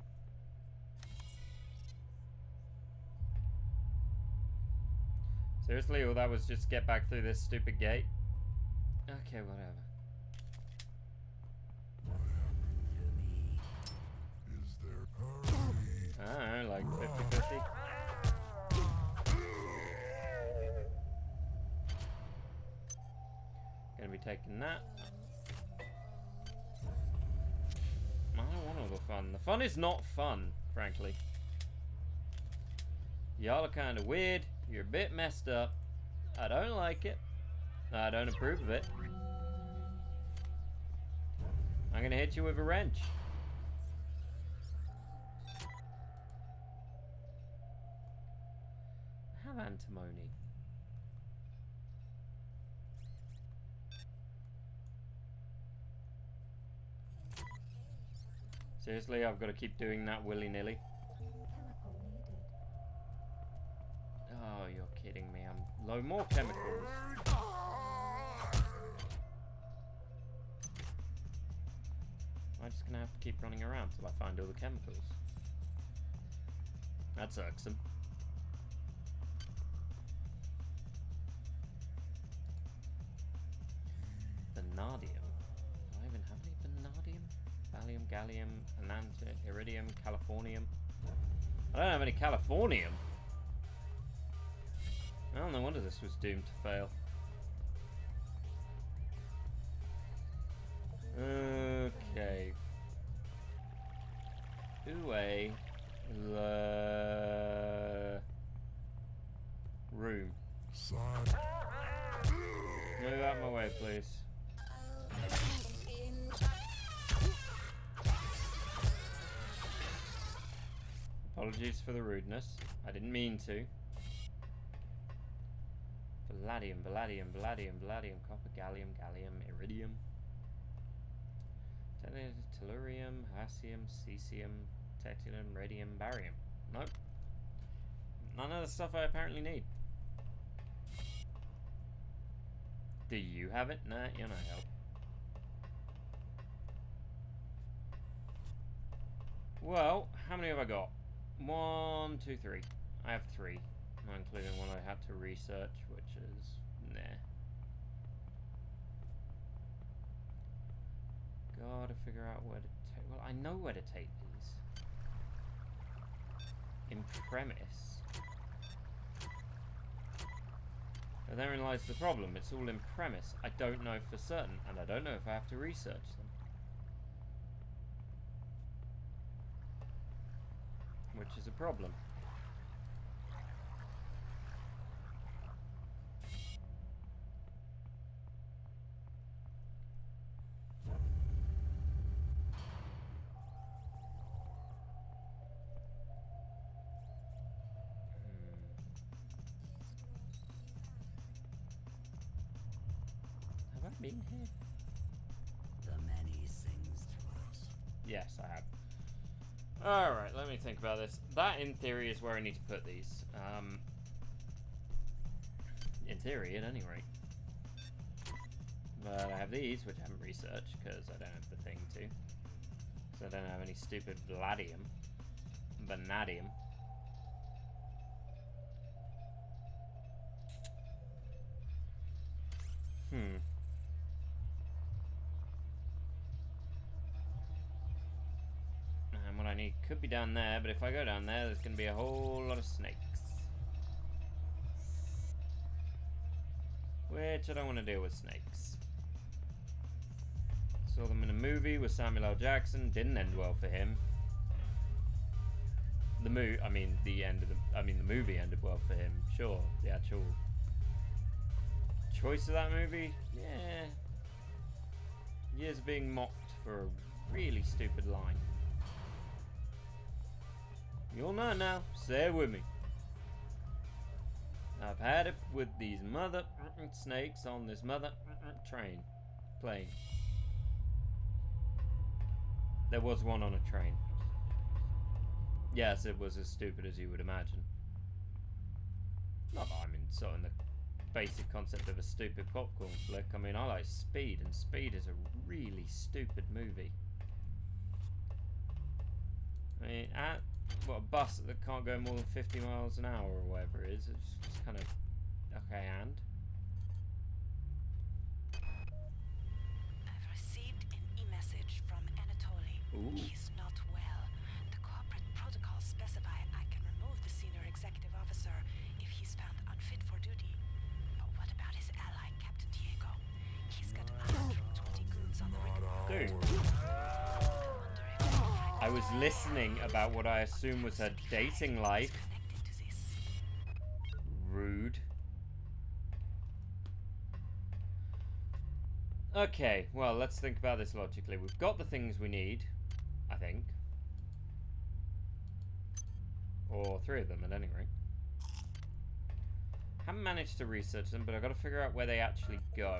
Seriously, all that was just to get back through this stupid gate? Okay, whatever. I don't know, like fifty fifty. Gonna be taking that. I don't want all the fun. The fun is not fun, frankly. Y'all are kind of weird. You're a bit messed up. I don't like it. I don't approve of it. I'm gonna hit you with a wrench. I have antimony. Seriously, I've got to keep doing that willy-nilly. Oh, you're kidding me. I'm low more chemicals. I'm just gonna have to keep running around till I find all the chemicals. That's irksome. Vanadium. Do I even have any vanadium? Thallium, gallium, enantiomer, iridium, californium. I don't have any californium. Well, no wonder this was doomed to fail. Okay. Away the room. Move out my way, please. Apologies for the rudeness. I didn't mean to. Palladium, palladium, palladium, palladium, copper, gallium, gallium, iridium. Tellurium, hassium, cesium, tetium, radium, barium. Nope. None of the stuff I apparently need. Do you have it? Nah, you're not help. Well, how many have I got? One, two, three. I have three. Not including one I had to research, which is nah. Gotta figure out where to take. Well, I know where to take these. In premise. And therein lies the problem. It's all in premise. I don't know for certain, and I don't know if I have to research them. Which is a problem. Been here? The many sings to us. Yes, I have. Alright, let me think about this. That, in theory, is where I need to put these. Um, in theory, at any rate. But I have these, which I haven't researched, because I don't have the thing to. Because I don't have any stupid Vanadium. Vanadium. Hmm. And what I need could be down there, but if I go down there, there's going to be a whole lot of snakes. Which I don't want to deal with snakes. Saw them in a movie with Samuel L. Jackson. Didn't end well for him. The mo I mean, the end of the, I mean, the movie ended well for him. Sure, the actual choice of that movie, yeah. Years of being mocked for a really stupid line. You'll know now. Say it with me. I've had it with these mother snakes on this mother train. Plane. There was one on a train. Yes, it was as stupid as you would imagine. Not that I'm insulting the basic concept of a stupid popcorn flick. I mean, I like Speed, and Speed is a really stupid movie. I mean, at what, a bus that can't go more than fifty miles an hour or whatever it is, it's just kind of okay. And I've received an e-message from Anatoly. Ooh. He's not well. The corporate protocols specify I can remove the senior executive officer if he's found unfit for duty. But what about his ally, Captain Diego? He's got one hundred twenty goons on the rig. dude, I was listening about what I assume was her dating life. Rude. Okay, well, let's think about this logically. We've got the things we need, I think. Or three of them, at any rate. Haven't managed to research them, but I've got to figure out where they actually go.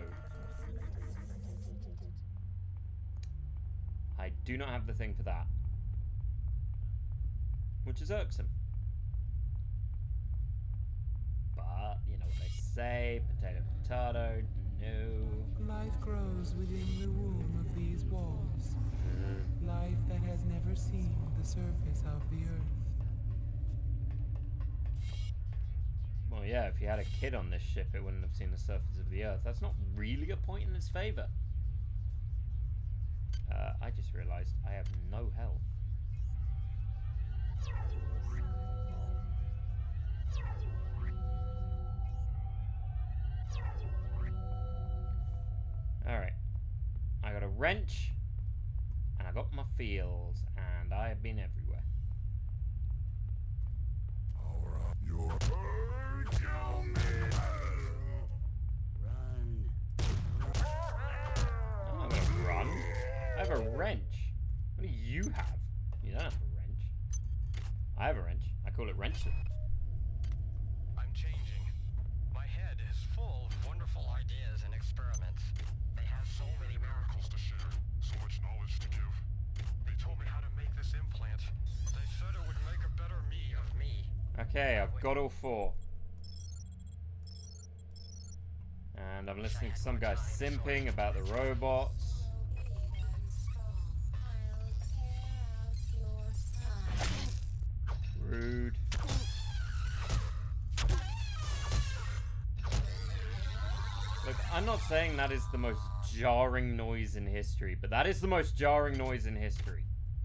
I do not have the thing for that. Which is irksome. But, you know what they say, potato, potato, no. Life grows within the womb of these walls. Mm. Life that has never seen the surface of the earth. Well, yeah, if you had a kid on this ship, it wouldn't have seen the surface of the earth. That's not really a point in its favor. Uh, I just realized I have no health. Alright. I got a wrench, and I got my feels, and I have been everywhere. You're kill me. Run. I'm not gonna run. I have a wrench. What do you have? You don't have a wrench. I have a wrench. I call it wrench. I'm changing. My head is full of wonderful ideas and experiments. They have so many miracles to share, So much knowledge to give. They told me how to make this implant. They said it would make a better me of me. Okay, I've got all four. And I'm listening to some guy simping about the robots. Rude. Look, I'm I'm not saying that is the most jarring noise in history, but that is the most jarring noise in history.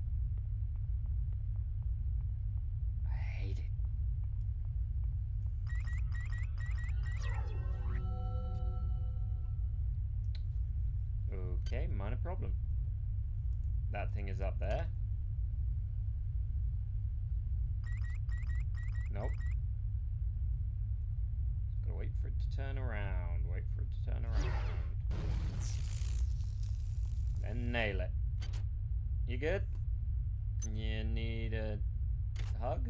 I hate it. Okay, minor problem. That thing is up there. Nope. Gotta wait for it to turn around. Wait for it to turn around. Then nail it. You good? You need a hug?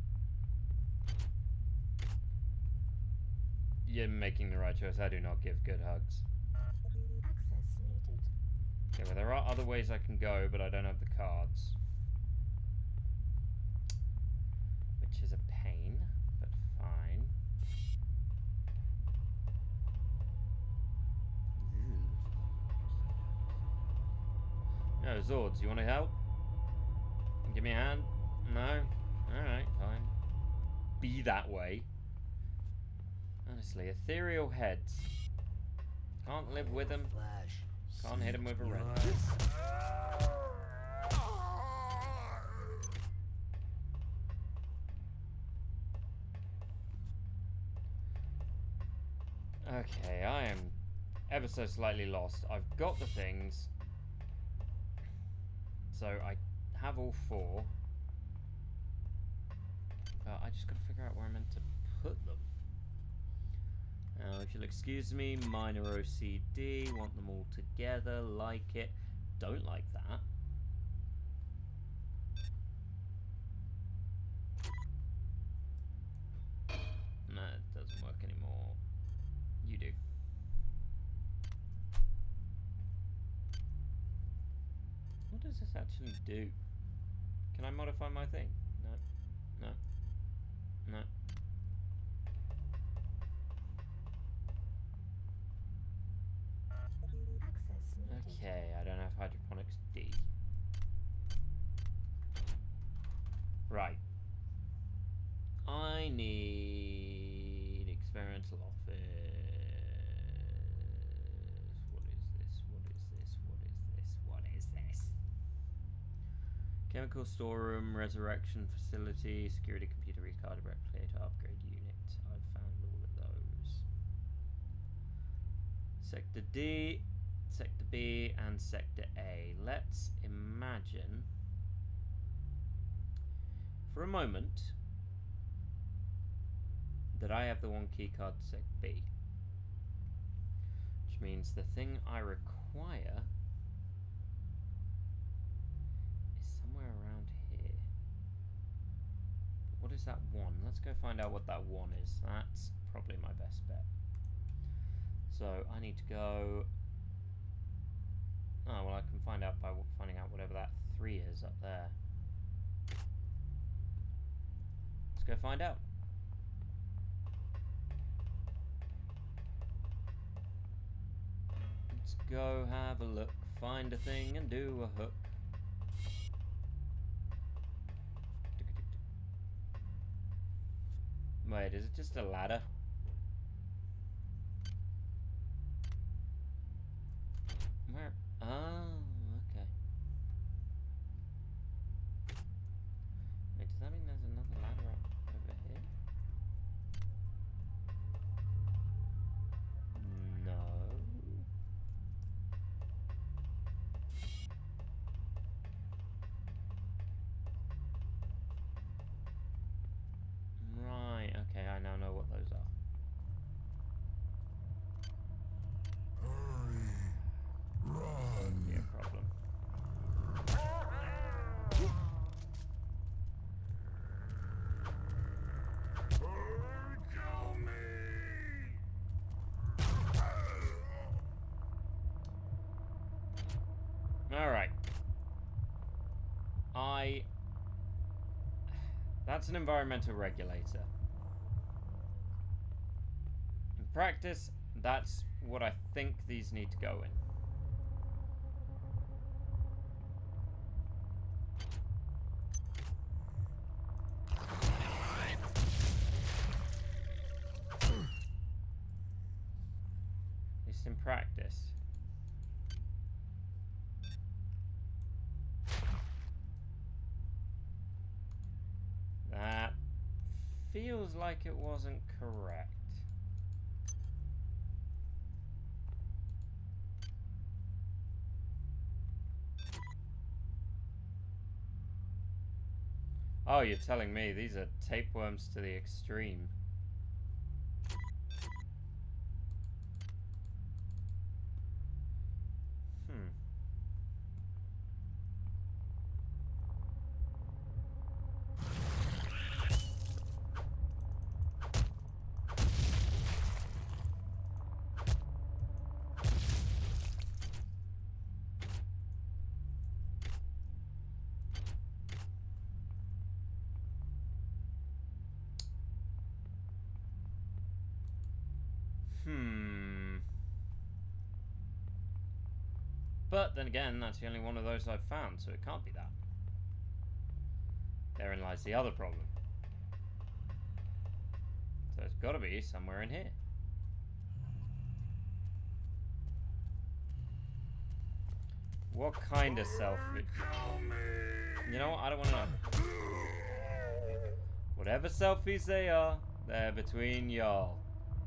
You're making the right choice. I do not give good hugs. Access needed. Okay, well, there are other ways I can go, but I don't have the cards. Which is a pain, but fine. No, Zords, you want to help? Give me a hand? No? Alright, fine. Be that way. Honestly, ethereal heads. Can't live with them. Can't hit them with a wrench. Okay, I am ever so slightly lost. I've got the things. So I have all four. But I just gotta figure out where I'm meant to put them. Now, if you'll excuse me, minor O C D, want them all together, like it, don't like that. No, it doesn't work anymore. You do. What does this actually do? Can I modify my thing? No. No. No. Okay, I don't have hydroponics D. Right. I need experimental office. What is this? What is this? What is this? What is this? Chemical storeroom, resurrection facility, security computer recard, replicator, upgrade unit. I've found all of those. Sector D. Sector B and Sector A. Let's imagine for a moment that I have the one keycard to Sector B, which means the thing I require is somewhere around here. But what is that one? Let's go find out what that one is. That's probably my best bet. So I need to go. Oh, well, I can find out by finding out whatever that three is up there. Let's go find out. Let's go have a look, find a thing and do a hook. Wait, is it just a ladder? Where? Oh, okay. Wait, does that mean there's another ladder up over here? No. Right, okay, I now know what those are. Be a problem. All right. I. That's an environmental regulator. In practice, that's what I think these need to go in. this. That feels like it wasn't correct. Oh, you're telling me these are tapeworms to the extreme. Hmm. Hmm. But then again, that's the only one of those I've found, so it can't be that. Therein lies the other problem. So it's got to be somewhere in here. What kind of selfie? You know what? I don't want to know. Whatever selfies they are, they're between y'all.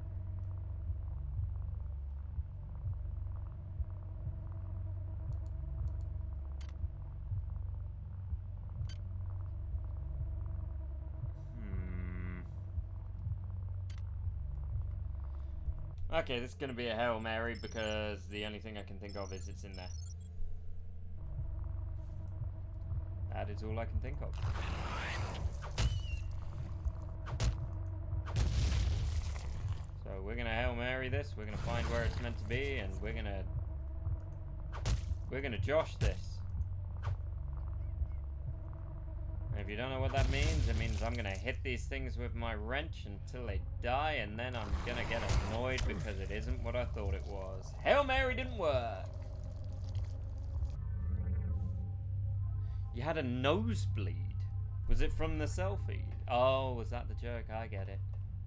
Okay, this is going to be a Hail Mary because the only thing I can think of is it's in there. That is all I can think of. So we're going to Hail Mary this, we're going to find where it's meant to be, and we're going to... We're going to Josh this. And if you don't know what that means, it means I'm going to hit these things with my wrench until they die, and then I'm going to get annoyed because it isn't what I thought it was. Hail Mary didn't work! You had a nosebleed. Was it from the selfie? Oh, was that the joke? I get it.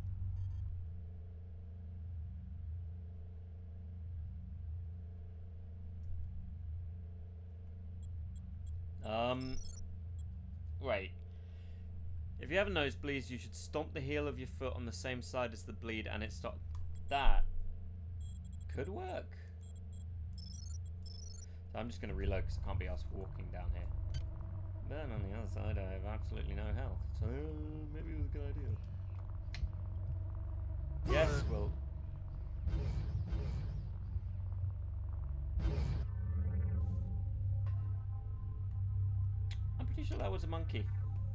Um... Wait. If you have a nosebleed, you should stomp the heel of your foot on the same side as the bleed and it stops. That could work. So I'm just going to reload because I can't be asked walking down here. But on the other side, I have absolutely no health. So uh, maybe it was a good idea. Yes, well... I'm pretty sure that was a monkey.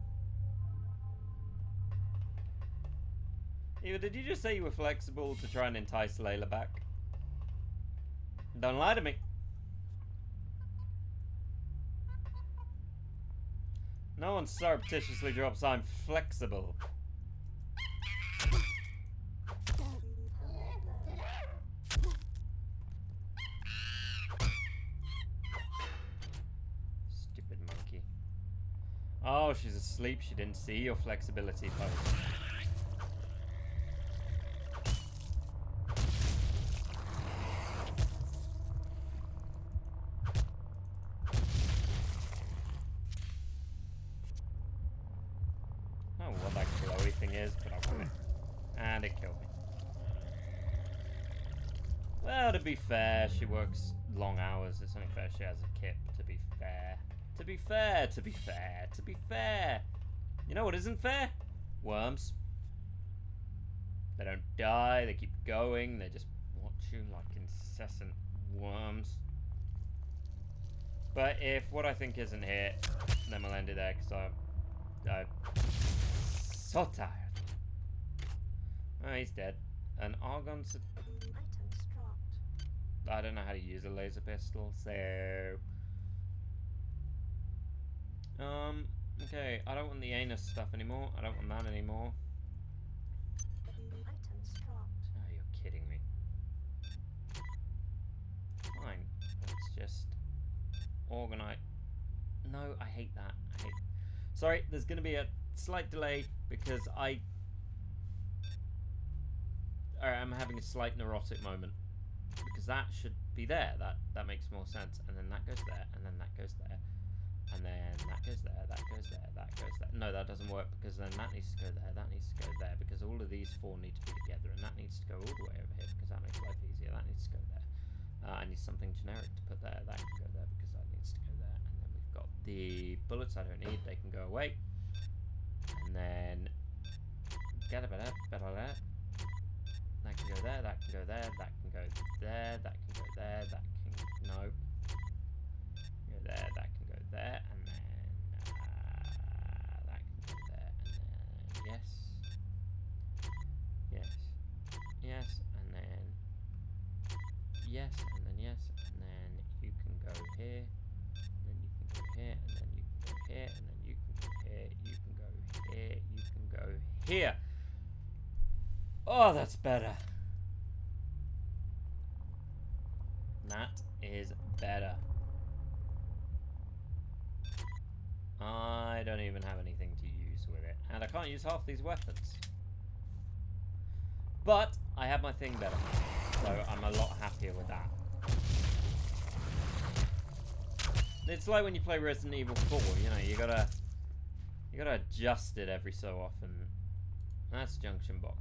Eva, did you just say you were flexible to try and entice Layla back? Don't lie to me. No one surreptitiously drops I'm flexible. Stupid monkey. Oh, she's asleep. She didn't see your flexibility post. Well, to be fair, she works long hours. It's only fair she has a kip, to be fair. To be fair, to be fair, to be fair. You know what isn't fair? Worms. They don't die, they keep going, they just watch you like incessant worms. But if what I think isn't here, then we'll end it there, because I'm, I'm so tired. Oh, he's dead. An argon... I don't know how to use a laser pistol, so... Um, okay, I don't want the anus stuff anymore. I don't want that anymore. Oh, you're kidding me. Fine, let's just organize... No, I hate that. I hate... Sorry, there's going to be a slight delay because I... Alright, I'm having a slight neurotic moment. Because that should be there. That that makes more sense. And then that goes there, and then that goes there, and then that goes there, that goes there, that goes there. No, that doesn't work, because then that needs to go there, that needs to go there, because all of these four need to be together, and that needs to go all the way over here, because that makes life easier. That needs to go there. Uh, I need something generic to put there. That can go there, because that needs to go there. And then we've got the bullets I don't need. They can go away. And then get a better, better there. That can go there. That can go there. That can go there. That can go there. That can no. Go there. That can go there. And then uh, that can go there. And then yes, yes, yes. And then yes. And then yes. And then you can go here. Then you can go here. And then you can go here. And then you can go here. You can go here. You can go here. Oh, that's better. That is better. I don't even have anything to use with it. And I can't use half these weapons. But I have my thing better. So I'm a lot happier with that. It's like when you play Resident Evil four, you know, you gotta you gotta adjust it every so often. That's junction box.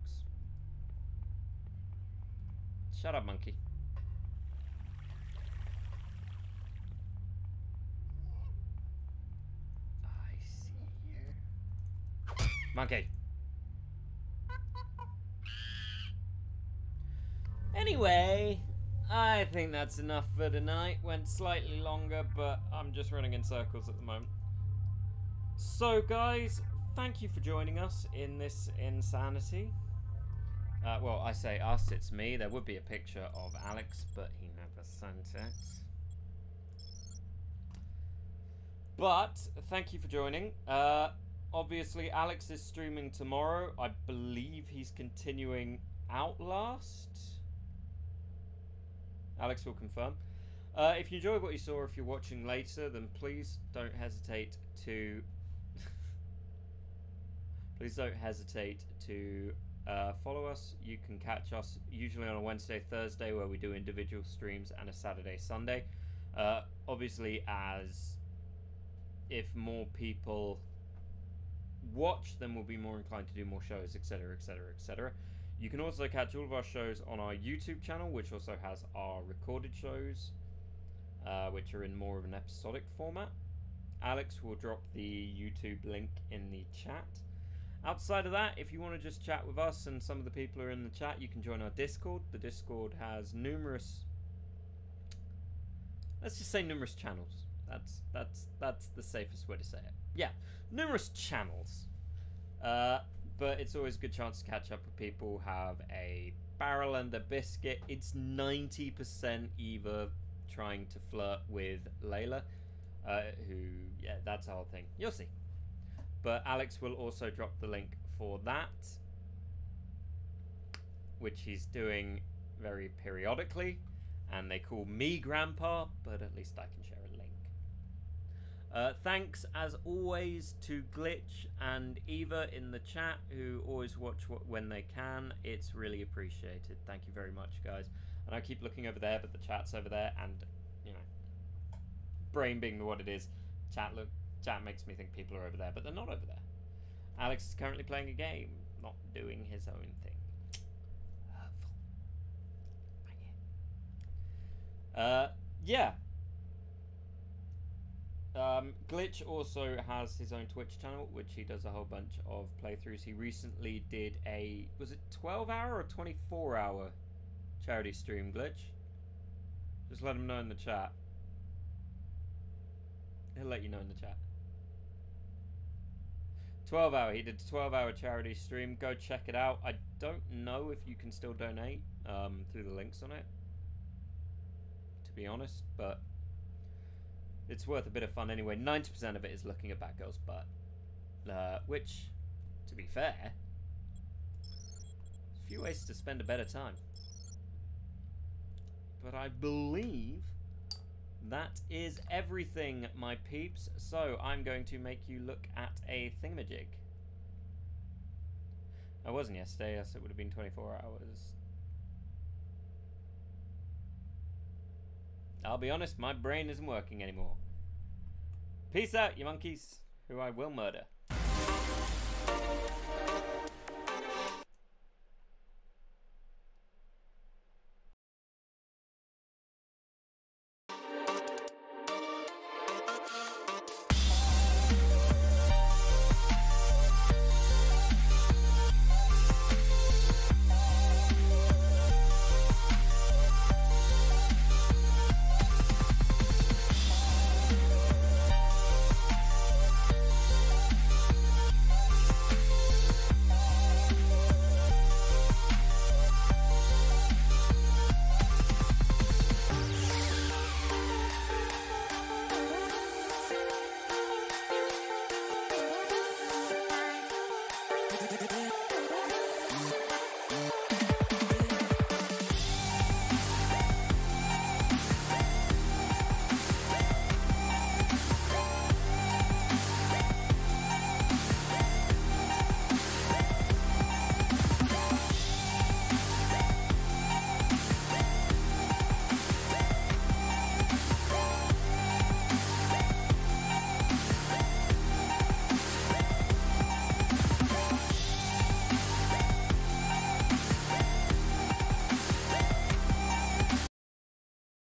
Shut up, monkey. I see you. Monkey. Anyway, I think that's enough for tonight. Went slightly longer, but I'm just running in circles at the moment. So, guys, thank you for joining us in this insanity. Uh, well, I say us, it's me. There would be a picture of Alex, but he never sent it. But, thank you for joining. Uh, obviously, Alex is streaming tomorrow. I believe he's continuing Outlast. Alex will confirm. Uh, if you enjoyed what you saw, if you're watching later, then please don't hesitate to... please don't hesitate to... Uh, follow us. You can catch us usually on a Wednesday, Thursday, where we do individual streams, and a Saturday, Sunday. Uh, obviously, as if more people watch, then we'll be more inclined to do more shows, etc, etc, et cetera. You can also catch all of our shows on our YouTube channel, which also has our recorded shows, uh, which are in more of an episodic format. Alex will drop the YouTube link in the chat. Outside of that, if you want to just chat with us and some of the people who are in the chat, you can join our Discord. The Discord has numerous, let's just say numerous channels. That's that's that's the safest way to say it. Yeah, numerous channels. Uh, but it's always a good chance to catch up with people, have a barrel and a biscuit. It's ninety percent Eva trying to flirt with Layla, uh, who, yeah, that's the whole thing. You'll see. But Alex will also drop the link for that, which he's doing very periodically. And they call me Grandpa, but at least I can share a link. Uh, thanks, as always, to Glitch and Eva in the chat, who always watch what, when they can. It's really appreciated. Thank you very much, guys. And I keep looking over there, but the chat's over there. And, you know, brain being what it is, chat look. Chat makes me think people are over there, but they're not over there. Alex is currently playing a game, not doing his own thing. Hurtful. Uh, yeah. Um, Glitch also has his own Twitch channel, which he does a whole bunch of playthroughs. He recently did a, was it twelve hour or twenty-four hour charity stream, Glitch? Just let him know in the chat. He'll let you know in the chat. twelve hour. He did a twelve hour charity stream. Go check it out. I don't know if you can still donate um, through the links on it, to be honest, but it's worth a bit of fun anyway. ninety percent of it is looking at Batgirl's butt, uh, which, to be fair, there's a few ways to spend a better time. But I believe that is everything, my peeps. So I'm going to make you look at a thingamajig. I wasn't yesterday, yes, it would have been twenty-four hours. I'll be honest, my brain isn't working anymore. Peace out, you monkeys, who I will murder.